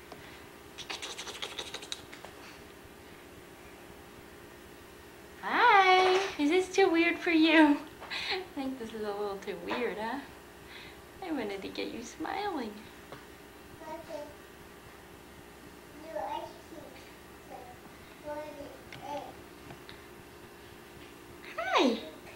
Hi. Is this too weird for you? I think this is a little too weird, huh? I wanted to get you smiling. Hi.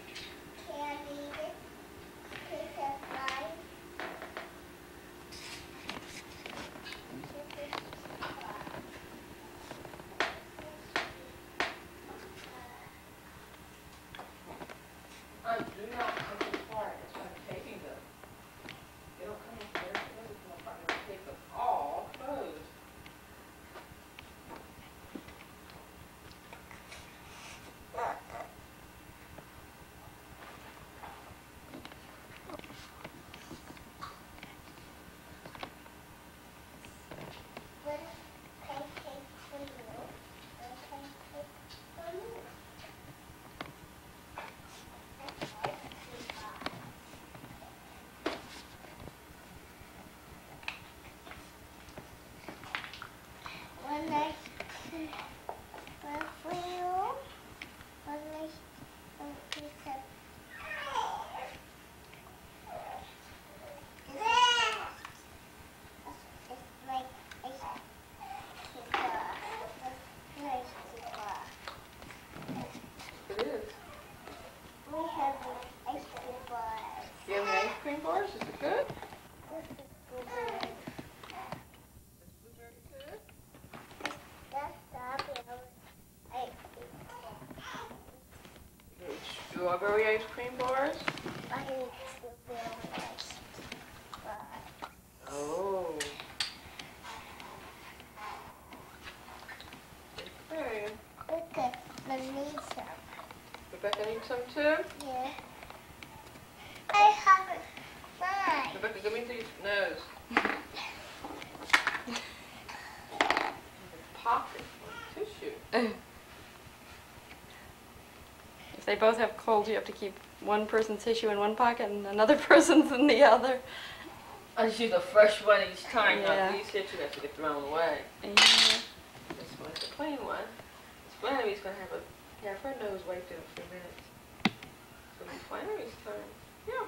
Bars, is it good? Strawberry ice cream bars? I hate strawberry ice bars. Oh. Okay. Look at the need some. Rebecca needs some too? Yeah. I have it. Fine. Rebecca, give me the nose. Pocket tissue. If they both have colds, you have to keep one person's tissue in one pocket and another person's in the other. I just use a fresh one each time. Yeah. Not these tissues that get thrown away. Yeah. This one's the plain one. Flannery's gonna have a have her nose wiped in a few minutes. So it's Flannery's turn. Yeah.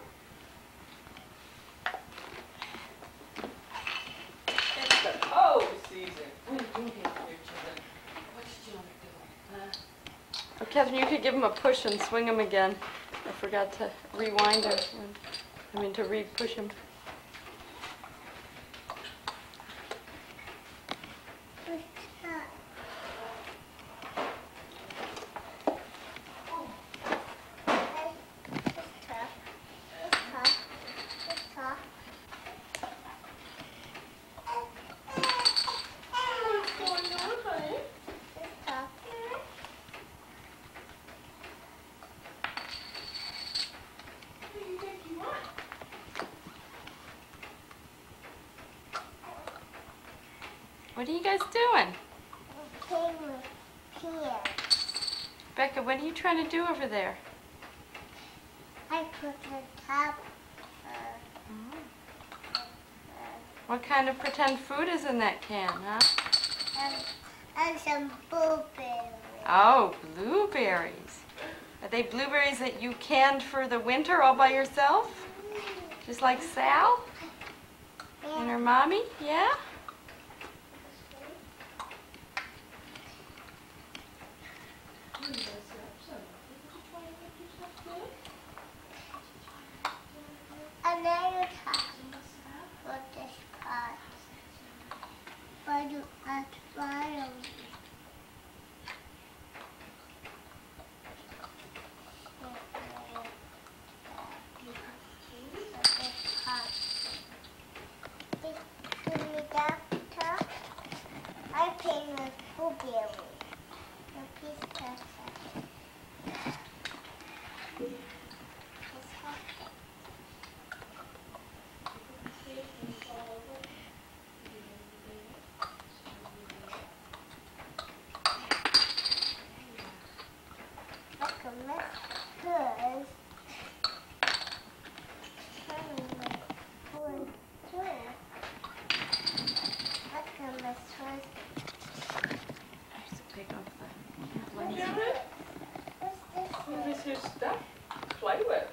It's the cold season. What are you doing here, children? What's Jonah doing? Huh? Oh, Catherine, you could give him a push and swing him again. I forgot to rewind him. I mean, to re-push him. What are you guys doing? Playing with pants. Becca, what are you trying to do over there? I put the top. Uh, What kind of pretend food is in that can, huh? and, and some blueberries. Oh, blueberries. Are they blueberries that you canned for the winter all by yourself? Just like Sal and her mommy? Yeah? Another time with this pot. But you have to follow me. This pot. Jonah? This is his stuff to play with.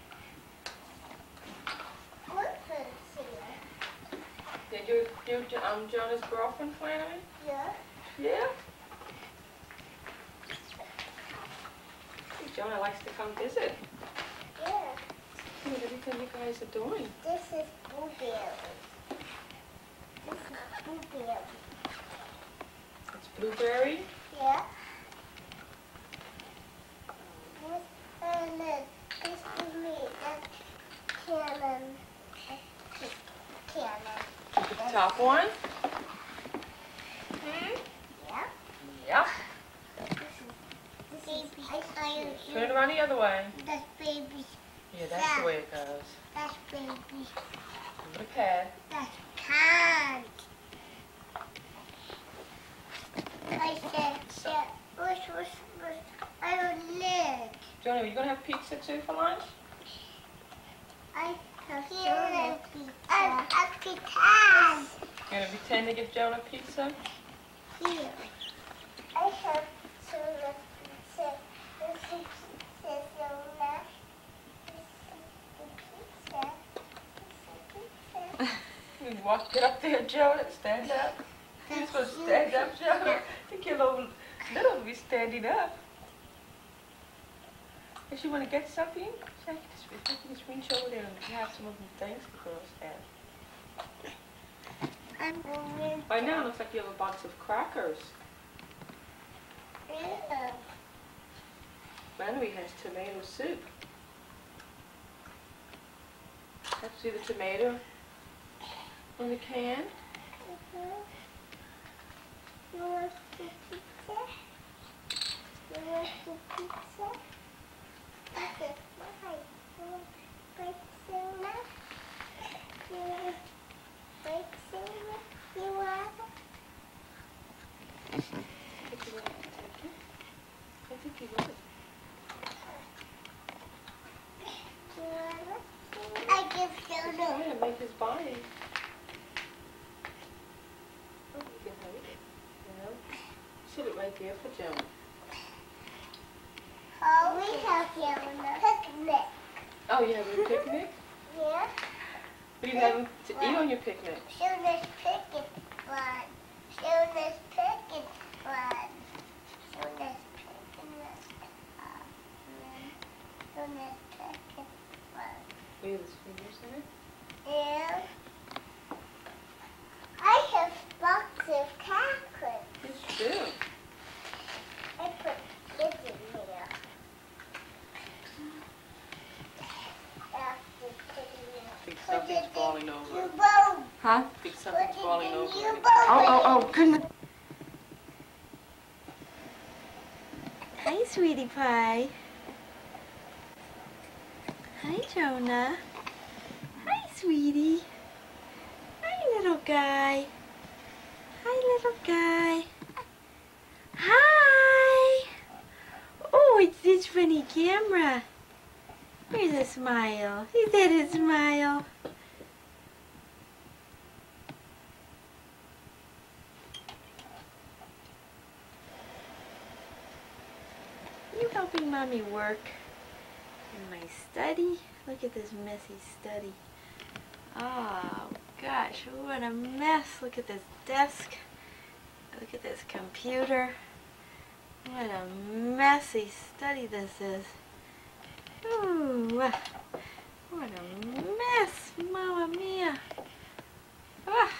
Did you, you, um, Jonah's girlfriend, Flannery? Yeah. Yeah? Jonah likes to come visit. Yeah. Look at everything you guys are doing. This is blueberry. This is blueberry. It's blueberry. Yeah. This, and then this is me. That's cannon. That's cannon. The top one. Hmm? Yeah. Yep. This is baby. Turn it around the other way. That's baby. Yeah, that's the way it goes. That's baby. The pad. That's can't. I said, yeah, wish, wish, wish, I don't live. Jonah, are you going to have pizza too for lunch? I have Jonah pizza. I have pizza. You're going to pretend to give Jonah pizza? Here. I have Jonah pizza. This is pizza, Jonah. This is pizza. This is pizza. You walk, get up there, Jonah, stand up. You're supposed to stand up, Jonah. I think you're a little, little to be standing up. If you want to get something, say, just, just reach over there and have some of the things the girls have. I'm going By now, it looks like you have a box of crackers. to Flannery has tomato soup. Let's see the tomato on the can. You want the pizza? You want the pizza? Okay, why? You want pizza now? You want pizza now? You want I think you want to take it. I think you would. You want I give He's Jonah. trying to make his body. Oh, you can hold it. You know? Sit it right there for Jonah. Oh, we have Jonah. Picnic. Oh, you having a picnic? Yeah. What are you having to eat on your picnic? Jonah's picnic fun. Jonah's picnic fun. Jonah's picnic fun. Jonah's picnic fun. Do you have his fingers in it? And I have lots of crackers. Yes, you do. I put this in here. After putting it. I think something's falling over. You both. Huh? I think Put something's it falling in over. you it. both. Oh, oh, oh, goodness. Hi, sweetie pie. Hi, Jonah. Hi, sweetie. Hi, little guy. Hi, little guy. Hi. Oh, it's this funny camera. Where's a smile? Is that a smile? You helping Mommy work in my study? Look at this messy study. Oh gosh, what a mess. Look at this desk. Look at this computer. What a messy study this is. Ooh, what a mess, Mamma Mia. Ah.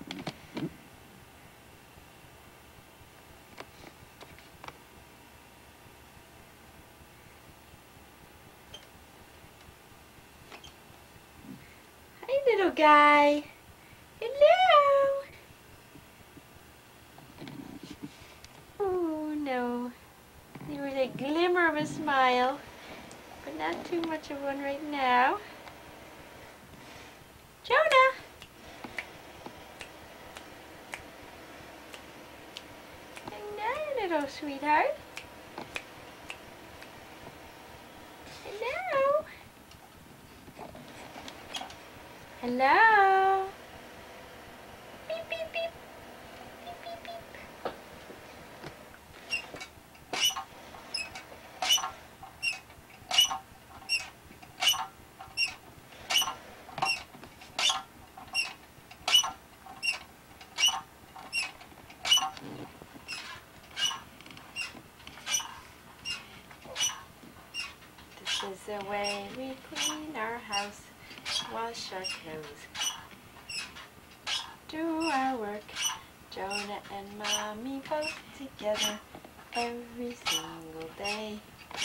Hi, little guy. Hello. Oh, no. There was a glimmer of a smile, but not too much of one right now. Jonah. Hello, little sweetheart. Hello. Hello. Beep, beep, beep. Beep, beep, beep. the way we clean our house, wash our clothes, do our work. Jonah and Mommy both together every single day.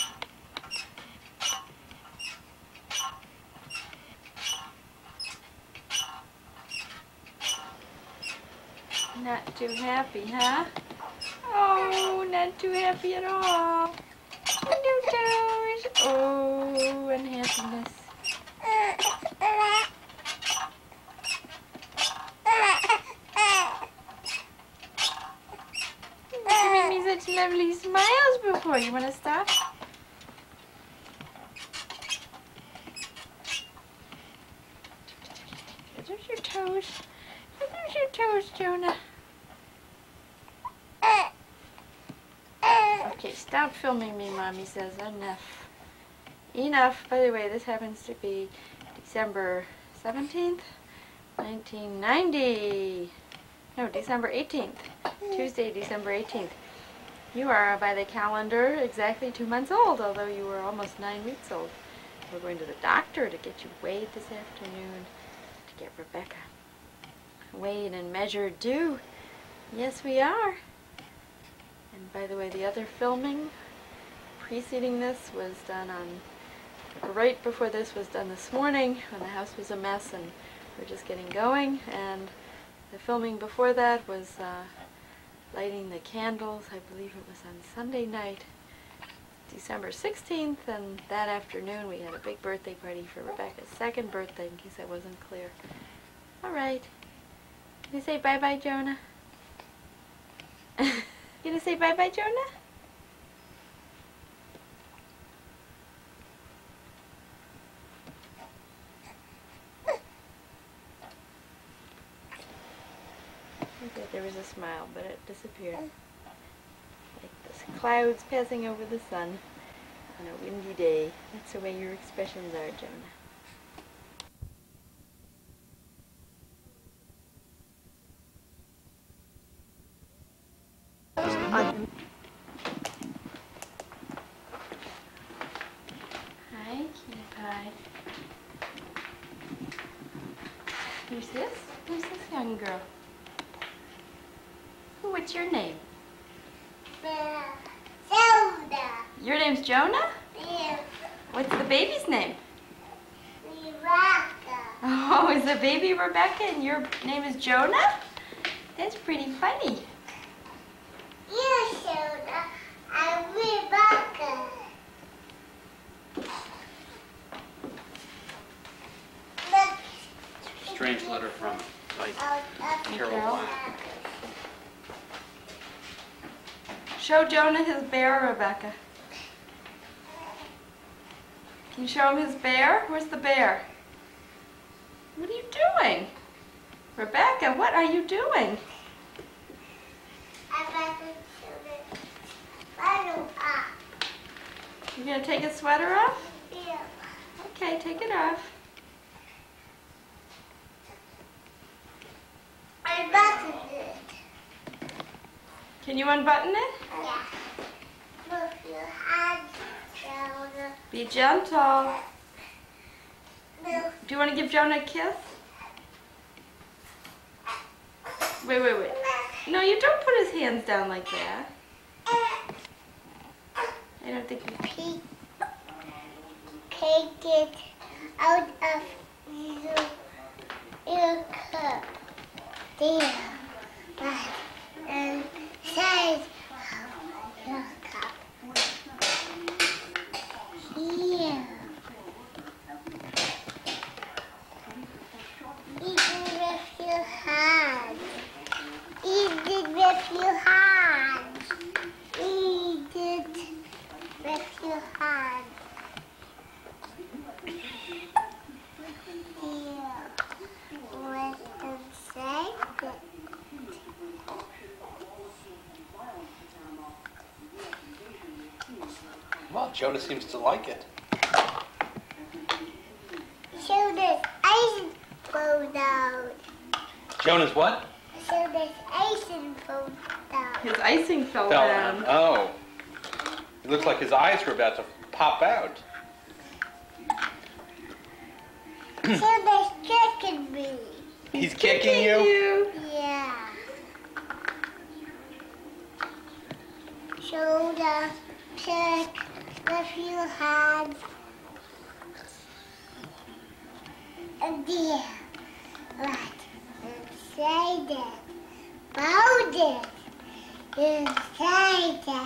Not too happy, huh? Oh, not too happy at all. No toes. Oh, unhappiness. You made me such lovely smiles before. You want to stop? There's your toes. There's your toes, Jonah. Okay, stop filming me, Mommy says. Enough. Enough. By the way, this happens to be December seventeenth, nineteen ninety. No, December eighteenth. Tuesday, December eighteenth. You are, by the calendar, exactly two months old, although you were almost nine weeks old. We're going to the doctor to get you weighed this afternoon, to get Rebecca weighed and measured too. Yes, we are. And by the way, the other filming preceding this was done on, right before this was done this morning when the house was a mess and we're just getting going. And the filming before that was uh, lighting the candles. I believe it was on Sunday night, December sixteenth, and that afternoon we had a big birthday party for Rebecca's second birthday, in case I wasn't clear. All right. Can you say bye-bye, Jonah? You gonna say bye-bye, Jonah? Okay, there was a smile, but it disappeared. Like the clouds passing over the sun on a windy day. That's the way your expressions are, Jonah. Hi, Cutie Pie. Who's this? Who's this young girl? Who? What's your name? Zelda. Your name's Jonah? Yeah. What's the baby's name? Rebecca. Oh, is the baby Rebecca and your name is Jonah? That's pretty funny. You, Zelda. I'm Rebecca. Look. Strange letter from like Out of Carol Carol. Black. Show Jonah his bear, Rebecca. Can you show him his bear? Where's the bear? What are you doing? Rebecca, what are you doing? I'm about to show the bottle up. You gonna take his sweater off? Yeah. Okay, take it off. I buttoned it. Can you unbutton it? Yeah. Move your hands, Zelda. Be gentle. Move. Do you want to give Jonah a kiss? Wait, wait, wait. No, you don't put his hands down like that. I don't think you... Take take it out of your, your cup. There. Right. And side of your cup. Here. Eat it with your hands. Eat it with your hands. Eat it with your hands. Here. With inside it. Well, Jonah seems to like it. Show this Asian photo. Jonah's what? Show this Asian photo. His icing fell Fell down. down. Oh. It looks like his eyes were about to pop out. Shoulders kicking me. He's kicking you? Yeah. Shoulder kick with your hands. And there. Right. Inside it. Fold it. Inside it.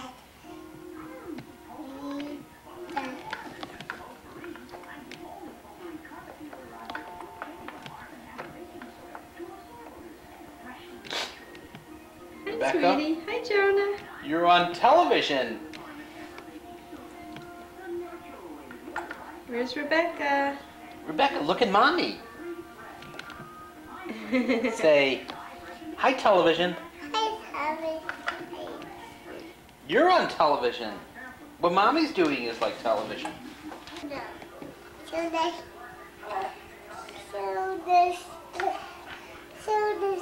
Rebecca, Sweetie. Hi, Jonah. you're on television. Where's Rebecca? Rebecca, look at mommy. Say, hi, television. Hi, Tommy. You're on television. What mommy's doing is like television. No. Shoulders. Shoulders. Shoulders.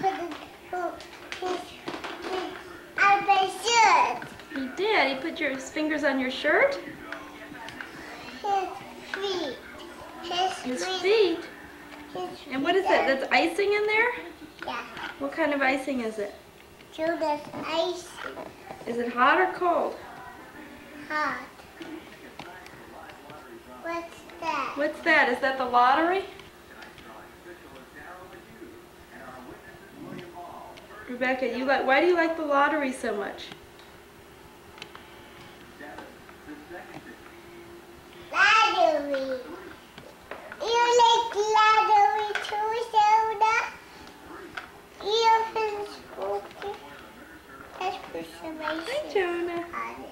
On my shirt. He did. He put your his fingers on your shirt? His feet. His, His feet. feet. His And what is that? That's icing in there? Yeah. What kind of icing is it? Shoulders ice. Is it hot or cold? Hot. What's that? What's that? Is that the lottery? Rebecca, you like? Why do you like the lottery so much? Lottery. You like lottery too, Zelda? You feel spooky. That's persuasion. Hi, Jonah.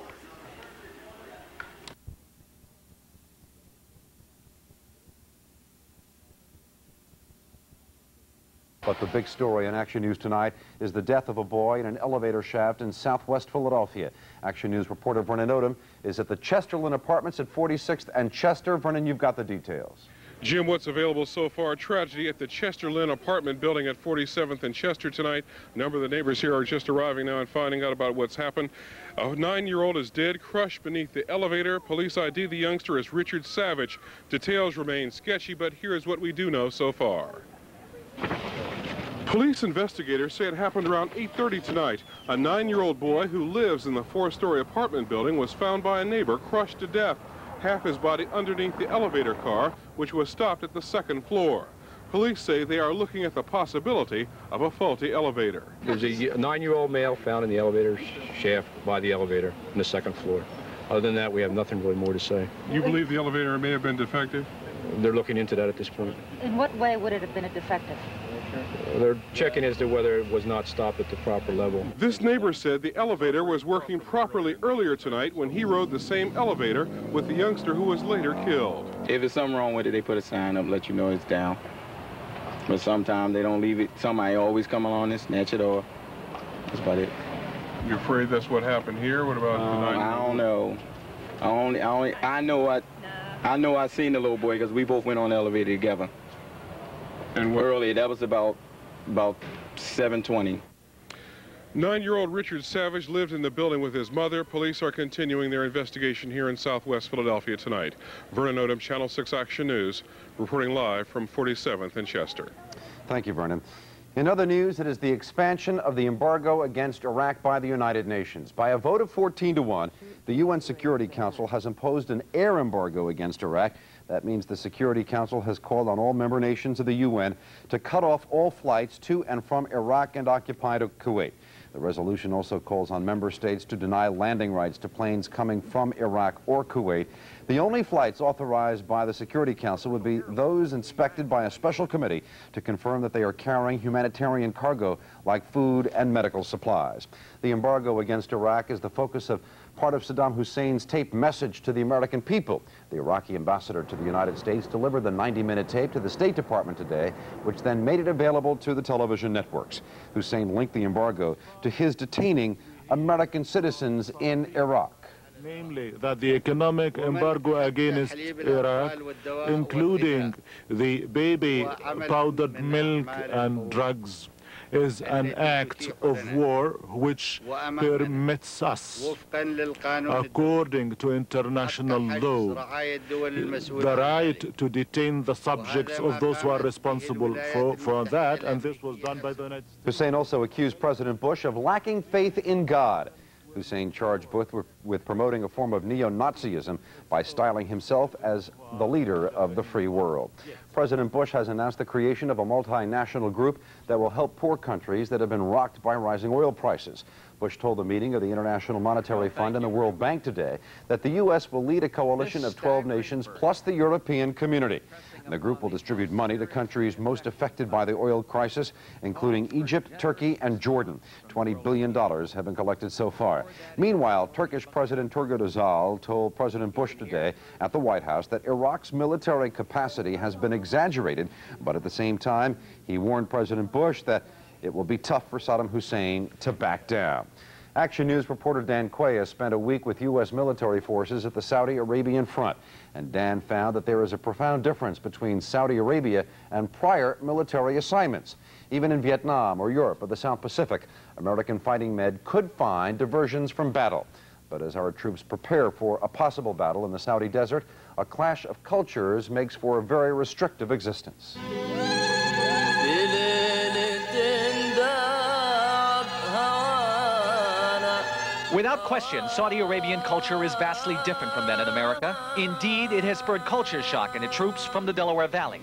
But the big story in Action News tonight is the death of a boy in an elevator shaft in southwest Philadelphia. Action News reporter Vernon Odom is at the Chesterland Apartments at forty-sixth and Chester. Vernon, you've got the details. Jim, what's available so far? Tragedy at the Chesterland apartment building at forty-seventh and Chester tonight. A number of the neighbors here are just arriving now and finding out about what's happened. A nine-year-old is dead, crushed beneath the elevator. Police I D the youngster as Richard Savage. Details remain sketchy, but here's what we do know so far. Police investigators say it happened around eight thirty tonight. A nine-year-old boy who lives in the four-story apartment building was found by a neighbor crushed to death, half his body underneath the elevator car, which was stopped at the second floor. Police say they are looking at the possibility of a faulty elevator. There's a nine-year-old male found in the elevator shaft by the elevator on the second floor. Other than that, we have nothing really more to say. You believe the elevator may have been defective? They're looking into that at this point. In what way would it have been a defective? They're checking as to whether it was not stopped at the proper level. This neighbor said the elevator was working properly earlier tonight when he rode the same elevator with the youngster who was later killed. If there's something wrong with it, they put a sign up, let you know it's down. But sometimes they don't leave it. Somebody always come along and snatch it off. That's about it. You're afraid that's what happened here? What about um, the night? I don't know. I only, I only, I know I, I know I seen the little boy because we both went on the elevator together. And what? Early, that was about, about seven twenty. Nine-year-old Richard Savage lived in the building with his mother. Police are continuing their investigation here in southwest Philadelphia tonight. Vernon Odom, Channel six Action News, reporting live from forty-seventh and Chester. Thank you, Vernon. In other news, it is the expansion of the embargo against Iraq by the United Nations. By a vote of fourteen to one, the U N Security Council has imposed an air embargo against Iraq. That means the Security Council has called on all member nations of the U N to cut off all flights to and from Iraq and occupied Kuwait. The resolution also calls on member states to deny landing rights to planes coming from Iraq or Kuwait. The only flights authorized by the Security Council would be those inspected by a special committee to confirm that they are carrying humanitarian cargo like food and medical supplies. The embargo against Iraq is the focus of part of Saddam Hussein's taped message to the American people. The Iraqi ambassador to the United States delivered the ninety minute tape to the State Department today, which then made it available to the television networks. Hussein linked the embargo to his detaining American citizens in Iraq. Namely, that the economic embargo against Iraq, including the baby powdered milk and drugs, is an act of war which permits us, according to international law, the right to detain the subjects of those who are responsible for, for that, and this was done by the United States. Hussein also accused President Bush of lacking faith in God. Hussein charged Bush with, with promoting a form of neo-Nazism by styling himself as the leader of the free world. President Bush has announced the creation of a multinational group that will help poor countries that have been rocked by rising oil prices. Bush told the meeting of the International Monetary Fund and the World Bank today that the U S will lead a coalition of twelve nations plus the European community. And the group will distribute money to countries most affected by the oil crisis, including Egypt, Turkey, and Jordan. twenty billion dollars have been collected so far. Meanwhile, Turkish President Turgut Özal told President Bush today at the White House that Iraq's military capacity has been exaggerated, but at the same time, he warned President Bush that it will be tough for Saddam Hussein to back down. Action News reporter Dan Quaya spent a week with U S military forces at the Saudi Arabian front, and Dan found that there is a profound difference between Saudi Arabia and prior military assignments. Even in Vietnam or Europe or the South Pacific, American fighting men could find diversions from battle. But as our troops prepare for a possible battle in the Saudi desert, a clash of cultures makes for a very restrictive existence. Without question, Saudi Arabian culture is vastly different from that in America. Indeed, it has spurred culture shock in the troops from the Delaware Valley.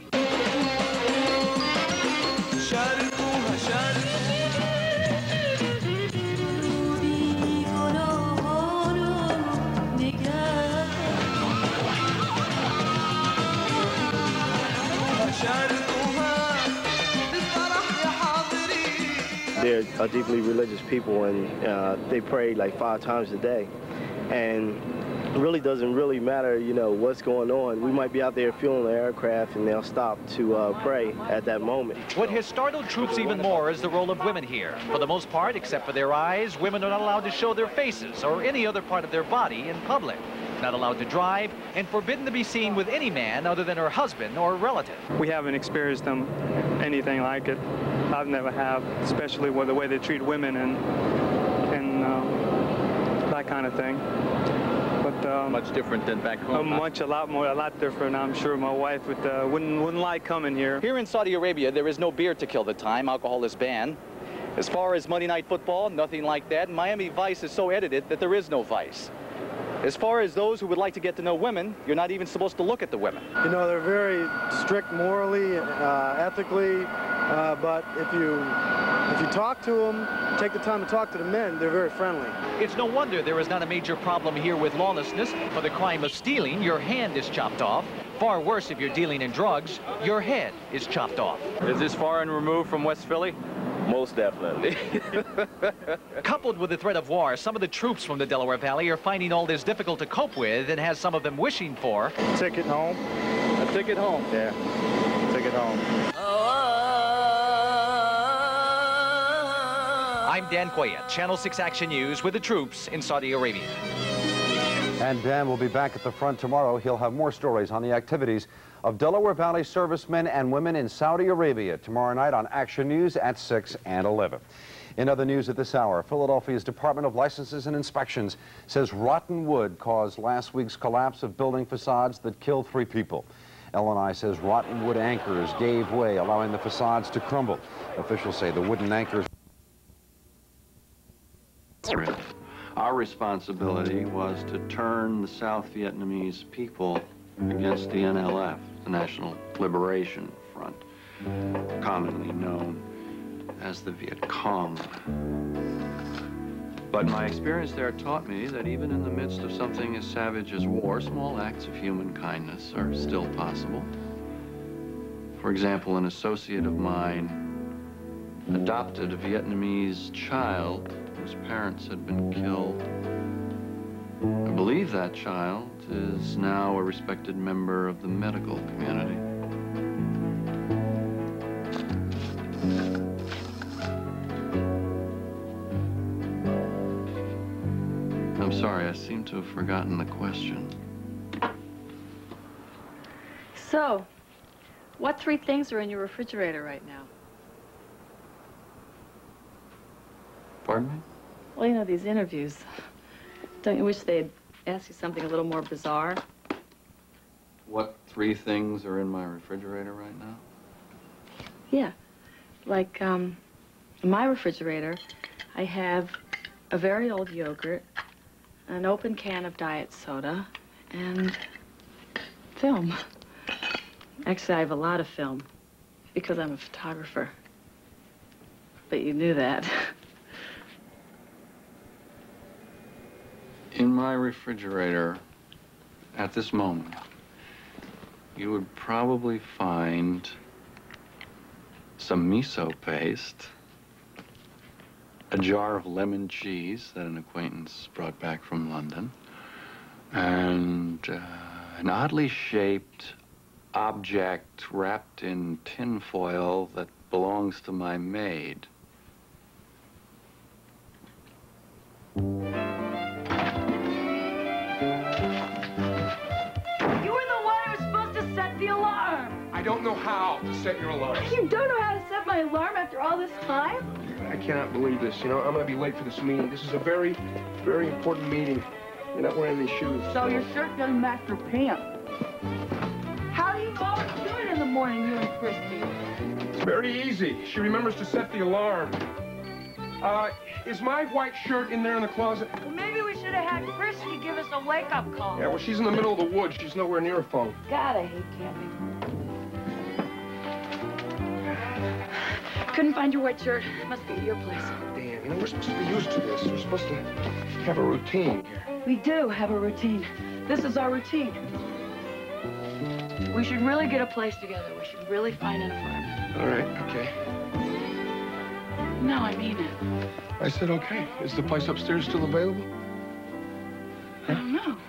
They're a deeply religious people, and uh, they pray like five times a day. And it really doesn't really matter, you know, what's going on. We might be out there fueling the aircraft, and they'll stop to uh, pray at that moment. What has startled troops even more is the role of women here. For the most part, except for their eyes, women are not allowed to show their faces or any other part of their body in public. Not allowed to drive, and forbidden to be seen with any man other than her husband or relative. We haven't experienced them anything like it. I've never have, especially with the way they treat women and and uh, that kind of thing. But um, much different than back uh, home. Much, a lot more, a lot different. I'm sure my wife would uh, wouldn't wouldn't like coming here. Here in Saudi Arabia, there is no beer to kill the time. Alcohol is banned. As far as Monday Night Football, nothing like that. Miami Vice is so edited that there is no vice. As far as those who would like to get to know women, you're not even supposed to look at the women. You know, they're very strict morally, uh, ethically, uh, but if you if you talk to them, take the time to talk to the men, they're very friendly. It's no wonder there is not a major problem here with lawlessness. For the crime of stealing, your hand is chopped off. Far worse if you're dealing in drugs, your head is chopped off. Is this far and removed from West Philly? Most definitely. Coupled with the threat of war, some of the troops from the Delaware Valley are finding all this difficult to cope with and has some of them wishing for a ticket home. A ticket home? Yeah, a ticket home. I'm Dan Quaya, Channel six Action News with the troops in Saudi Arabia. And Dan will be back at the front tomorrow. He'll have more stories on the activities of Delaware Valley servicemen and women in Saudi Arabia tomorrow night on Action News at six and eleven. In other news at this hour, Philadelphia's Department of Licenses and Inspections says rotten wood caused last week's collapse of building facades that killed three people. L and I says rotten wood anchors gave way, allowing the facades to crumble. Officials say the wooden anchors... Our responsibility was to turn the South Vietnamese people against the N L F, the National Liberation Front, commonly known as the Viet Cong. But my experience there taught me that even in the midst of something as savage as war, small acts of human kindness are still possible. For example, an associate of mine adopted a Vietnamese child whose parents had been killed. I believe that child is now a respected member of the medical community. I'm sorry, I seem to have forgotten the question. So, what three things are in your refrigerator right now? Pardon me? Well, you know, these interviews. Don't you wish they'd ask you something a little more bizarre? What three things are in my refrigerator right now? Yeah. Like, um, in my refrigerator, I have a very old yogurt, an open can of diet soda, and film. Actually, I have a lot of film because I'm a photographer. But you knew that. In my refrigerator, at this moment, you would probably find some miso paste, a jar of lemon cheese that an acquaintance brought back from London, and uh, an oddly shaped object wrapped in tin foil that belongs to my maid. You were the one who was supposed to set the alarm. I don't know how to set your alarm. You don't know how to set my alarm after all this time? I cannot believe this. You know, I'm going to be late for this meeting. This is a very, very important meeting. You're not wearing these shoes. So your shirt doesn't match your pants. How do you always do it in the morning, you and Christy? It's very easy. She remembers to set the alarm. Uh, is my white shirt in there in the closet? Well, maybe we should have had Christy give us a wake-up call. Yeah, well, she's in the middle of the woods. She's nowhere near a phone. God, I hate camping. Couldn't find your white shirt. Must be at your place. Dan, you know, we're supposed to be used to this. We're supposed to have a routine here. We do have a routine. This is our routine. We should really get a place together. We should really find an apartment. All right, okay. No, I mean it. I said okay. Is the place upstairs still available? I don't know.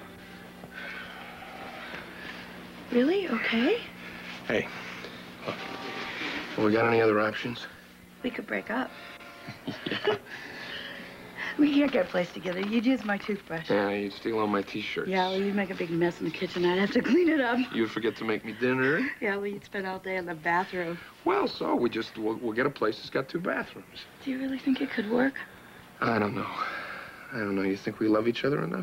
Really? Okay? Hey, look. Well, we got any other options? We could break up. We can't get a place together. You'd use my toothbrush. Yeah, you'd steal all my T-shirts. Yeah, well, you'd make a big mess in the kitchen. I'd have to clean it up. You'd forget to make me dinner. Yeah, well, you'd spend all day in the bathroom. Well, so we just, we'll, we'll get a place that's got two bathrooms. Do you really think it could work? I don't know. I don't know. You think we love each other enough?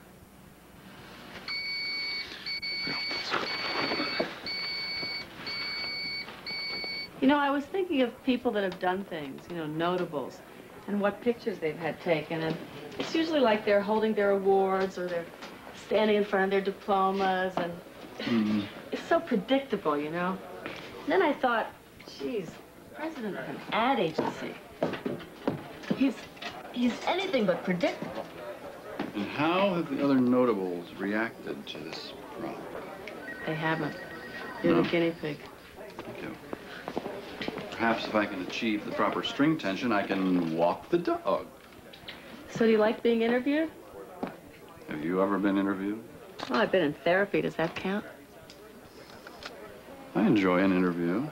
You know, I was thinking of people that have done things, you know, notables, and what pictures they've had taken. And it's usually like they're holding their awards or they're standing in front of their diplomas, and Mm. it's so predictable, you know. And then I thought, geez, president of an ad agency. He's, he's anything but predictable. And how have the other notables reacted to this problem? They haven't. You're No. the guinea pig. Okay. Perhaps if I can achieve the proper string tension, I can walk the dog. So do you like being interviewed? Have you ever been interviewed? Well, I've been in therapy. Does that count? I enjoy an interview.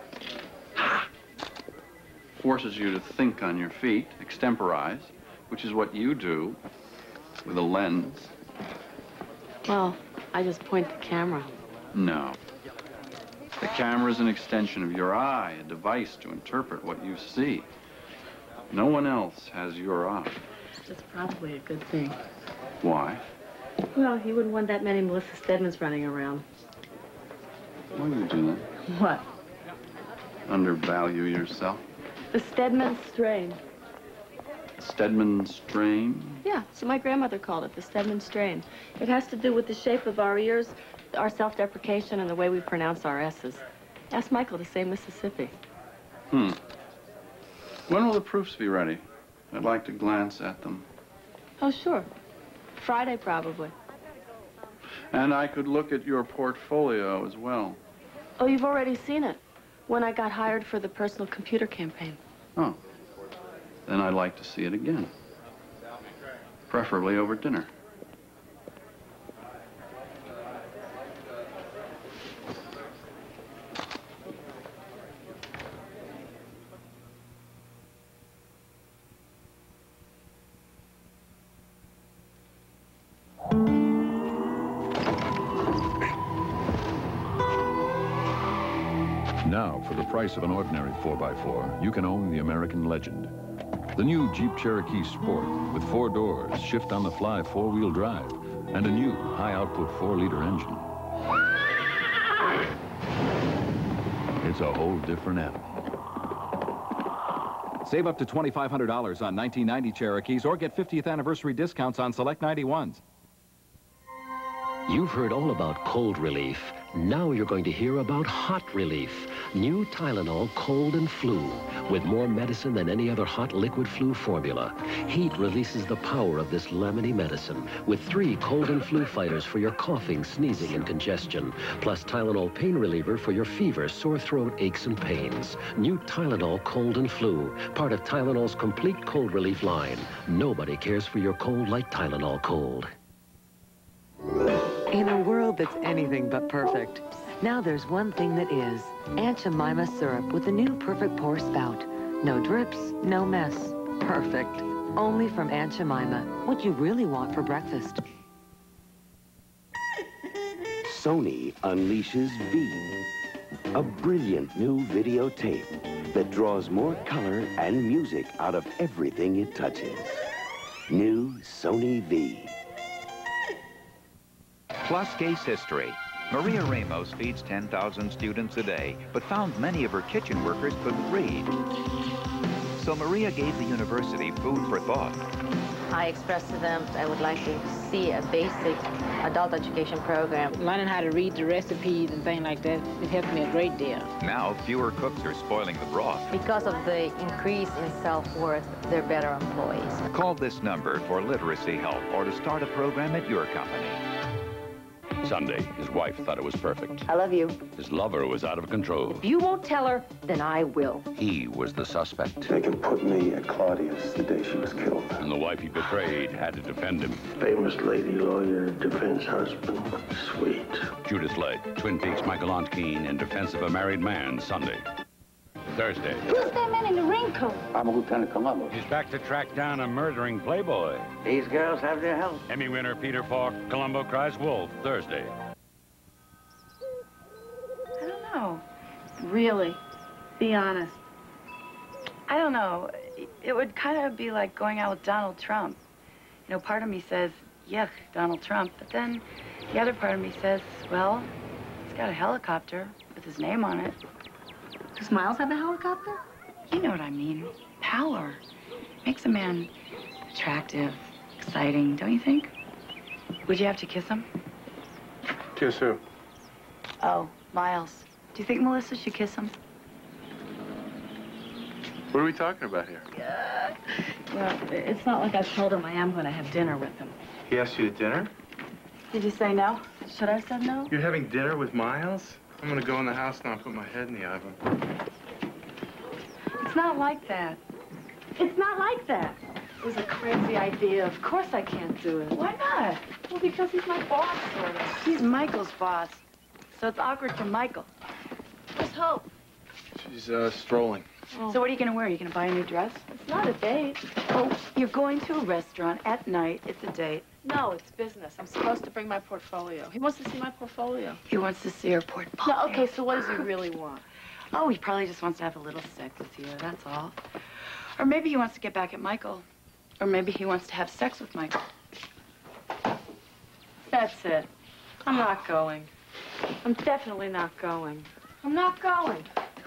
Forces you to think on your feet, extemporize, which is what you do with a lens. Well, I just point the camera. No. The camera is an extension of your eye, a device to interpret what you see. No one else has your eye. That's probably a good thing. Why? Well, you wouldn't want that many Melissa Stedmans running around. Why do you do that? What? Undervalue yourself? The Stedman strain. Stedman strain? Yeah, so my grandmother called it the Stedman strain. It has to do with the shape of our ears, our self-deprecation, and the way we pronounce our S's. Ask Michael to say Mississippi. Hmm. When will the proofs be ready? I'd like to glance at them. Oh, sure. Friday, probably. And I could look at your portfolio as well. Oh, you've already seen it. When I got hired for the personal computer campaign. Oh. Then I'd like to see it again. Preferably over dinner. Now, for the price of an ordinary four by four, you can own the American legend. The new Jeep Cherokee Sport with four doors, shift-on-the-fly four-wheel drive, and a new high-output four-liter engine. It's a whole different animal. Save up to twenty-five hundred dollars on nineteen ninety Cherokees or get fiftieth anniversary discounts on select ninety-ones. You've heard all about cold relief. Now you're going to hear about hot relief. New Tylenol Cold and Flu. With more medicine than any other hot liquid flu formula. Heat releases the power of this lemony medicine. With three cold and flu fighters for your coughing, sneezing, and congestion. Plus Tylenol pain reliever for your fever, sore throat, aches, and pains. New Tylenol Cold and Flu. Part of Tylenol's complete cold relief line. Nobody cares for your cold like Tylenol Cold. In a world that's anything but perfect, now there's one thing that is. Aunt Jemima syrup with the new Perfect Pour Spout. No drips, no mess. Perfect. Only from Aunt Jemima. What you really want for breakfast. Sony unleashes V. A brilliant new videotape that draws more color and music out of everything it touches. New Sony V. Plus case history. Maria Ramos feeds ten thousand students a day, but found many of her kitchen workers couldn't read. So Maria gave the university food for thought. I expressed to them I would like to see a basic adult education program. Learning how to read the recipes and things like that, it helped me a great deal. Now fewer cooks are spoiling the broth. Because of the increase in self-worth, they're better employees. Call this number for literacy help or to start a program at your company. Sunday, his wife thought it was perfect. I love you. His lover was out of control. If you won't tell her, then I will. He was the suspect. They can put me at Claudia's the day she was killed. And the wife he betrayed had to defend him. Famous lady lawyer, defense husband. Sweet. Judith Light, Twin Peaks Michael Ontkean in Defense of a Married Man, Sunday. Thursday. Who's that man in the raincoat? I'm Lieutenant Columbo. He's back to track down a murdering playboy. These girls have their help. Emmy winner Peter Falk, Columbo Cries Wolf, Thursday. I don't know. Really. Be honest. I don't know. It would kind of be like going out with Donald Trump. You know, part of me says, yuck, Donald Trump. But then the other part of me says, well, he's got a helicopter with his name on it. Does Miles have a helicopter? You know what I mean. Power. Makes a man attractive, exciting, don't you think? Would you have to kiss him? Kiss who? Oh, Miles. Do you think Melissa should kiss him? What are we talking about here? Yeah. Well, it's not like I've told him I am going to have dinner with him. He asked you to dinner? Did you say no? Should I have said no? You're having dinner with Miles? I'm gonna go in the house now and put my head in the oven. It's not like that. It's not like that. It was a crazy idea. Of course I can't do it. Why not? Well, because he's my boss, sort of. He's Michael's boss. So it's awkward for Michael. Where's Hope? She's, uh, strolling. Oh. So what are you going to wear? Are you going to buy a new dress? It's not a date. Oh, you're going to a restaurant at night. It's a date. No, it's business. I'm supposed to bring my portfolio. He wants to see my portfolio. He wants to see your portfolio. No, okay, so what does he really want? Oh, he probably just wants to have a little sex with you, that's all. Or maybe he wants to get back at Michael. Or maybe he wants to have sex with Michael. That's it. I'm not going. I'm definitely not going. I'm not going.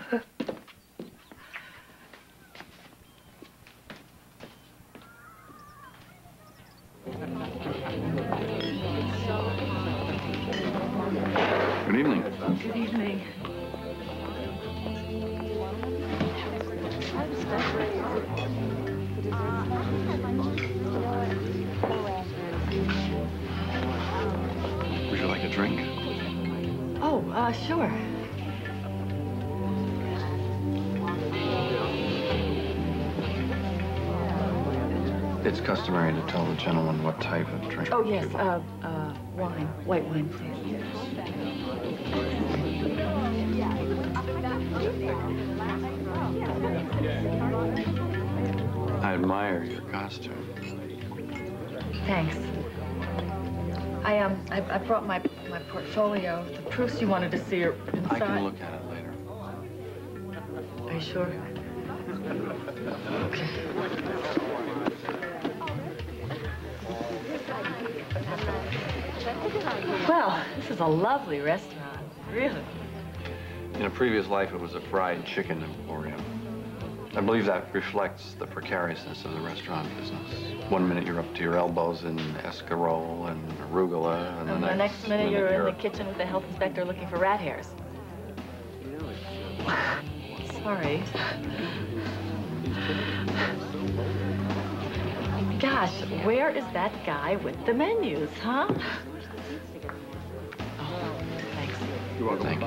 Good evening. Good evening. Would you like a drink? Oh, uh, sure. It's customary to tell the gentleman what type of drink. Oh, yes, uh, uh, wine. White wine, please. I admire your costume. Thanks. I, um, I, I brought my, my portfolio. The proofs you wanted to see are inside. I can look at it later. Are you sure? Well, this is a lovely restaurant, really. In a previous life, it was a fried chicken emporium. I believe that reflects the precariousness of the restaurant business. One minute you're up to your elbows in escarole and arugula, and, And the, the next, next minute you're in you're the kitchen with the health inspector looking for rat hairs. Sorry. Gosh, where is that guy with the menus, huh? Oh, thanks. You're welcome. Thank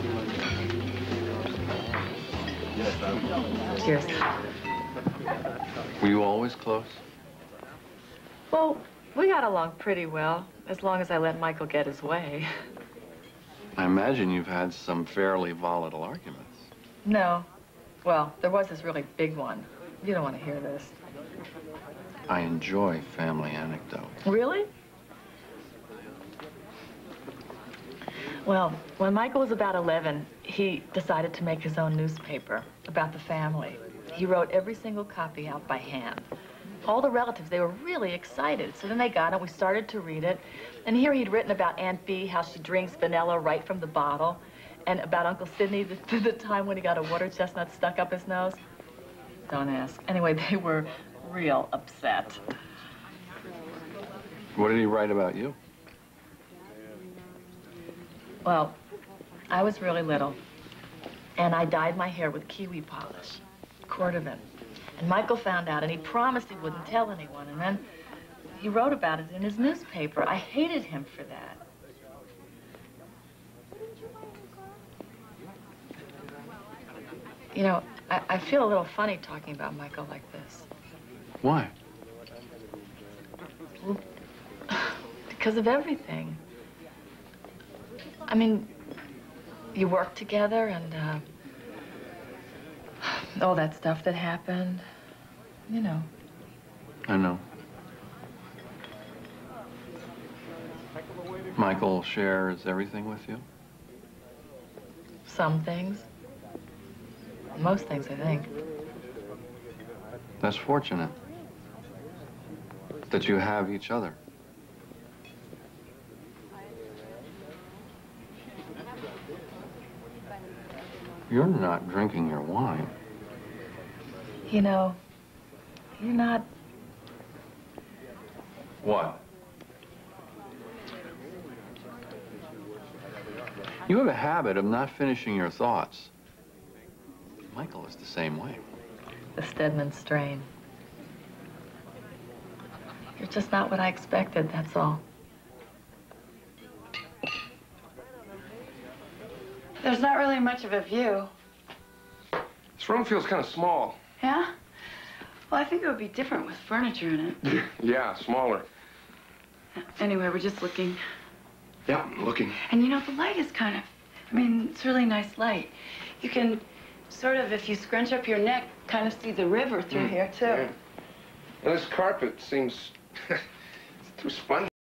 you. Cheers. Were you always close? Well, we got along pretty well, as long as I let Michael get his way. I imagine you've had some fairly volatile arguments. No. Well, there was this really big one. You don't want to hear this. I enjoy family anecdotes. Really? Well, when Michael was about eleven, he decided to make his own newspaper about the family. He wrote every single copy out by hand. All the relatives, they were really excited. So then they got it, we started to read it. And here he'd written about Aunt Bee, how she drinks vanilla right from the bottle, and about Uncle Sidney, the, the time when he got a water chestnut stuck up his nose. Don't ask. Anyway, they were real upset. What did he write about you? Well, I was really little, and I dyed my hair with kiwi polish, cordovan. And Michael found out, and he promised he wouldn't tell anyone, and then he wrote about it in his newspaper. I hated him for that. You know, I, I feel a little funny talking about Michael like this. Why? Well, because of everything. I mean, you worked together and, uh, all that stuff that happened, you know. I know. Michael shares everything with you? Some things. Most things, I think. That's fortunate that you have each other. You're not drinking your wine. You know, you're not... What? You have a habit of not finishing your thoughts. Michael is the same way. The Stedman strain. You're just not what I expected, that's all. There's not really much of a view. This room feels kind of small. Yeah? Well, I think it would be different with furniture in it. Yeah, smaller. Anyway, we're just looking. Yeah, I'm looking. And you know, the light is kind of, I mean, it's really nice light. You can sort of, if you scrunch up your neck, kind of see the river through mm. here, too. Yeah. And this carpet seems too spongy.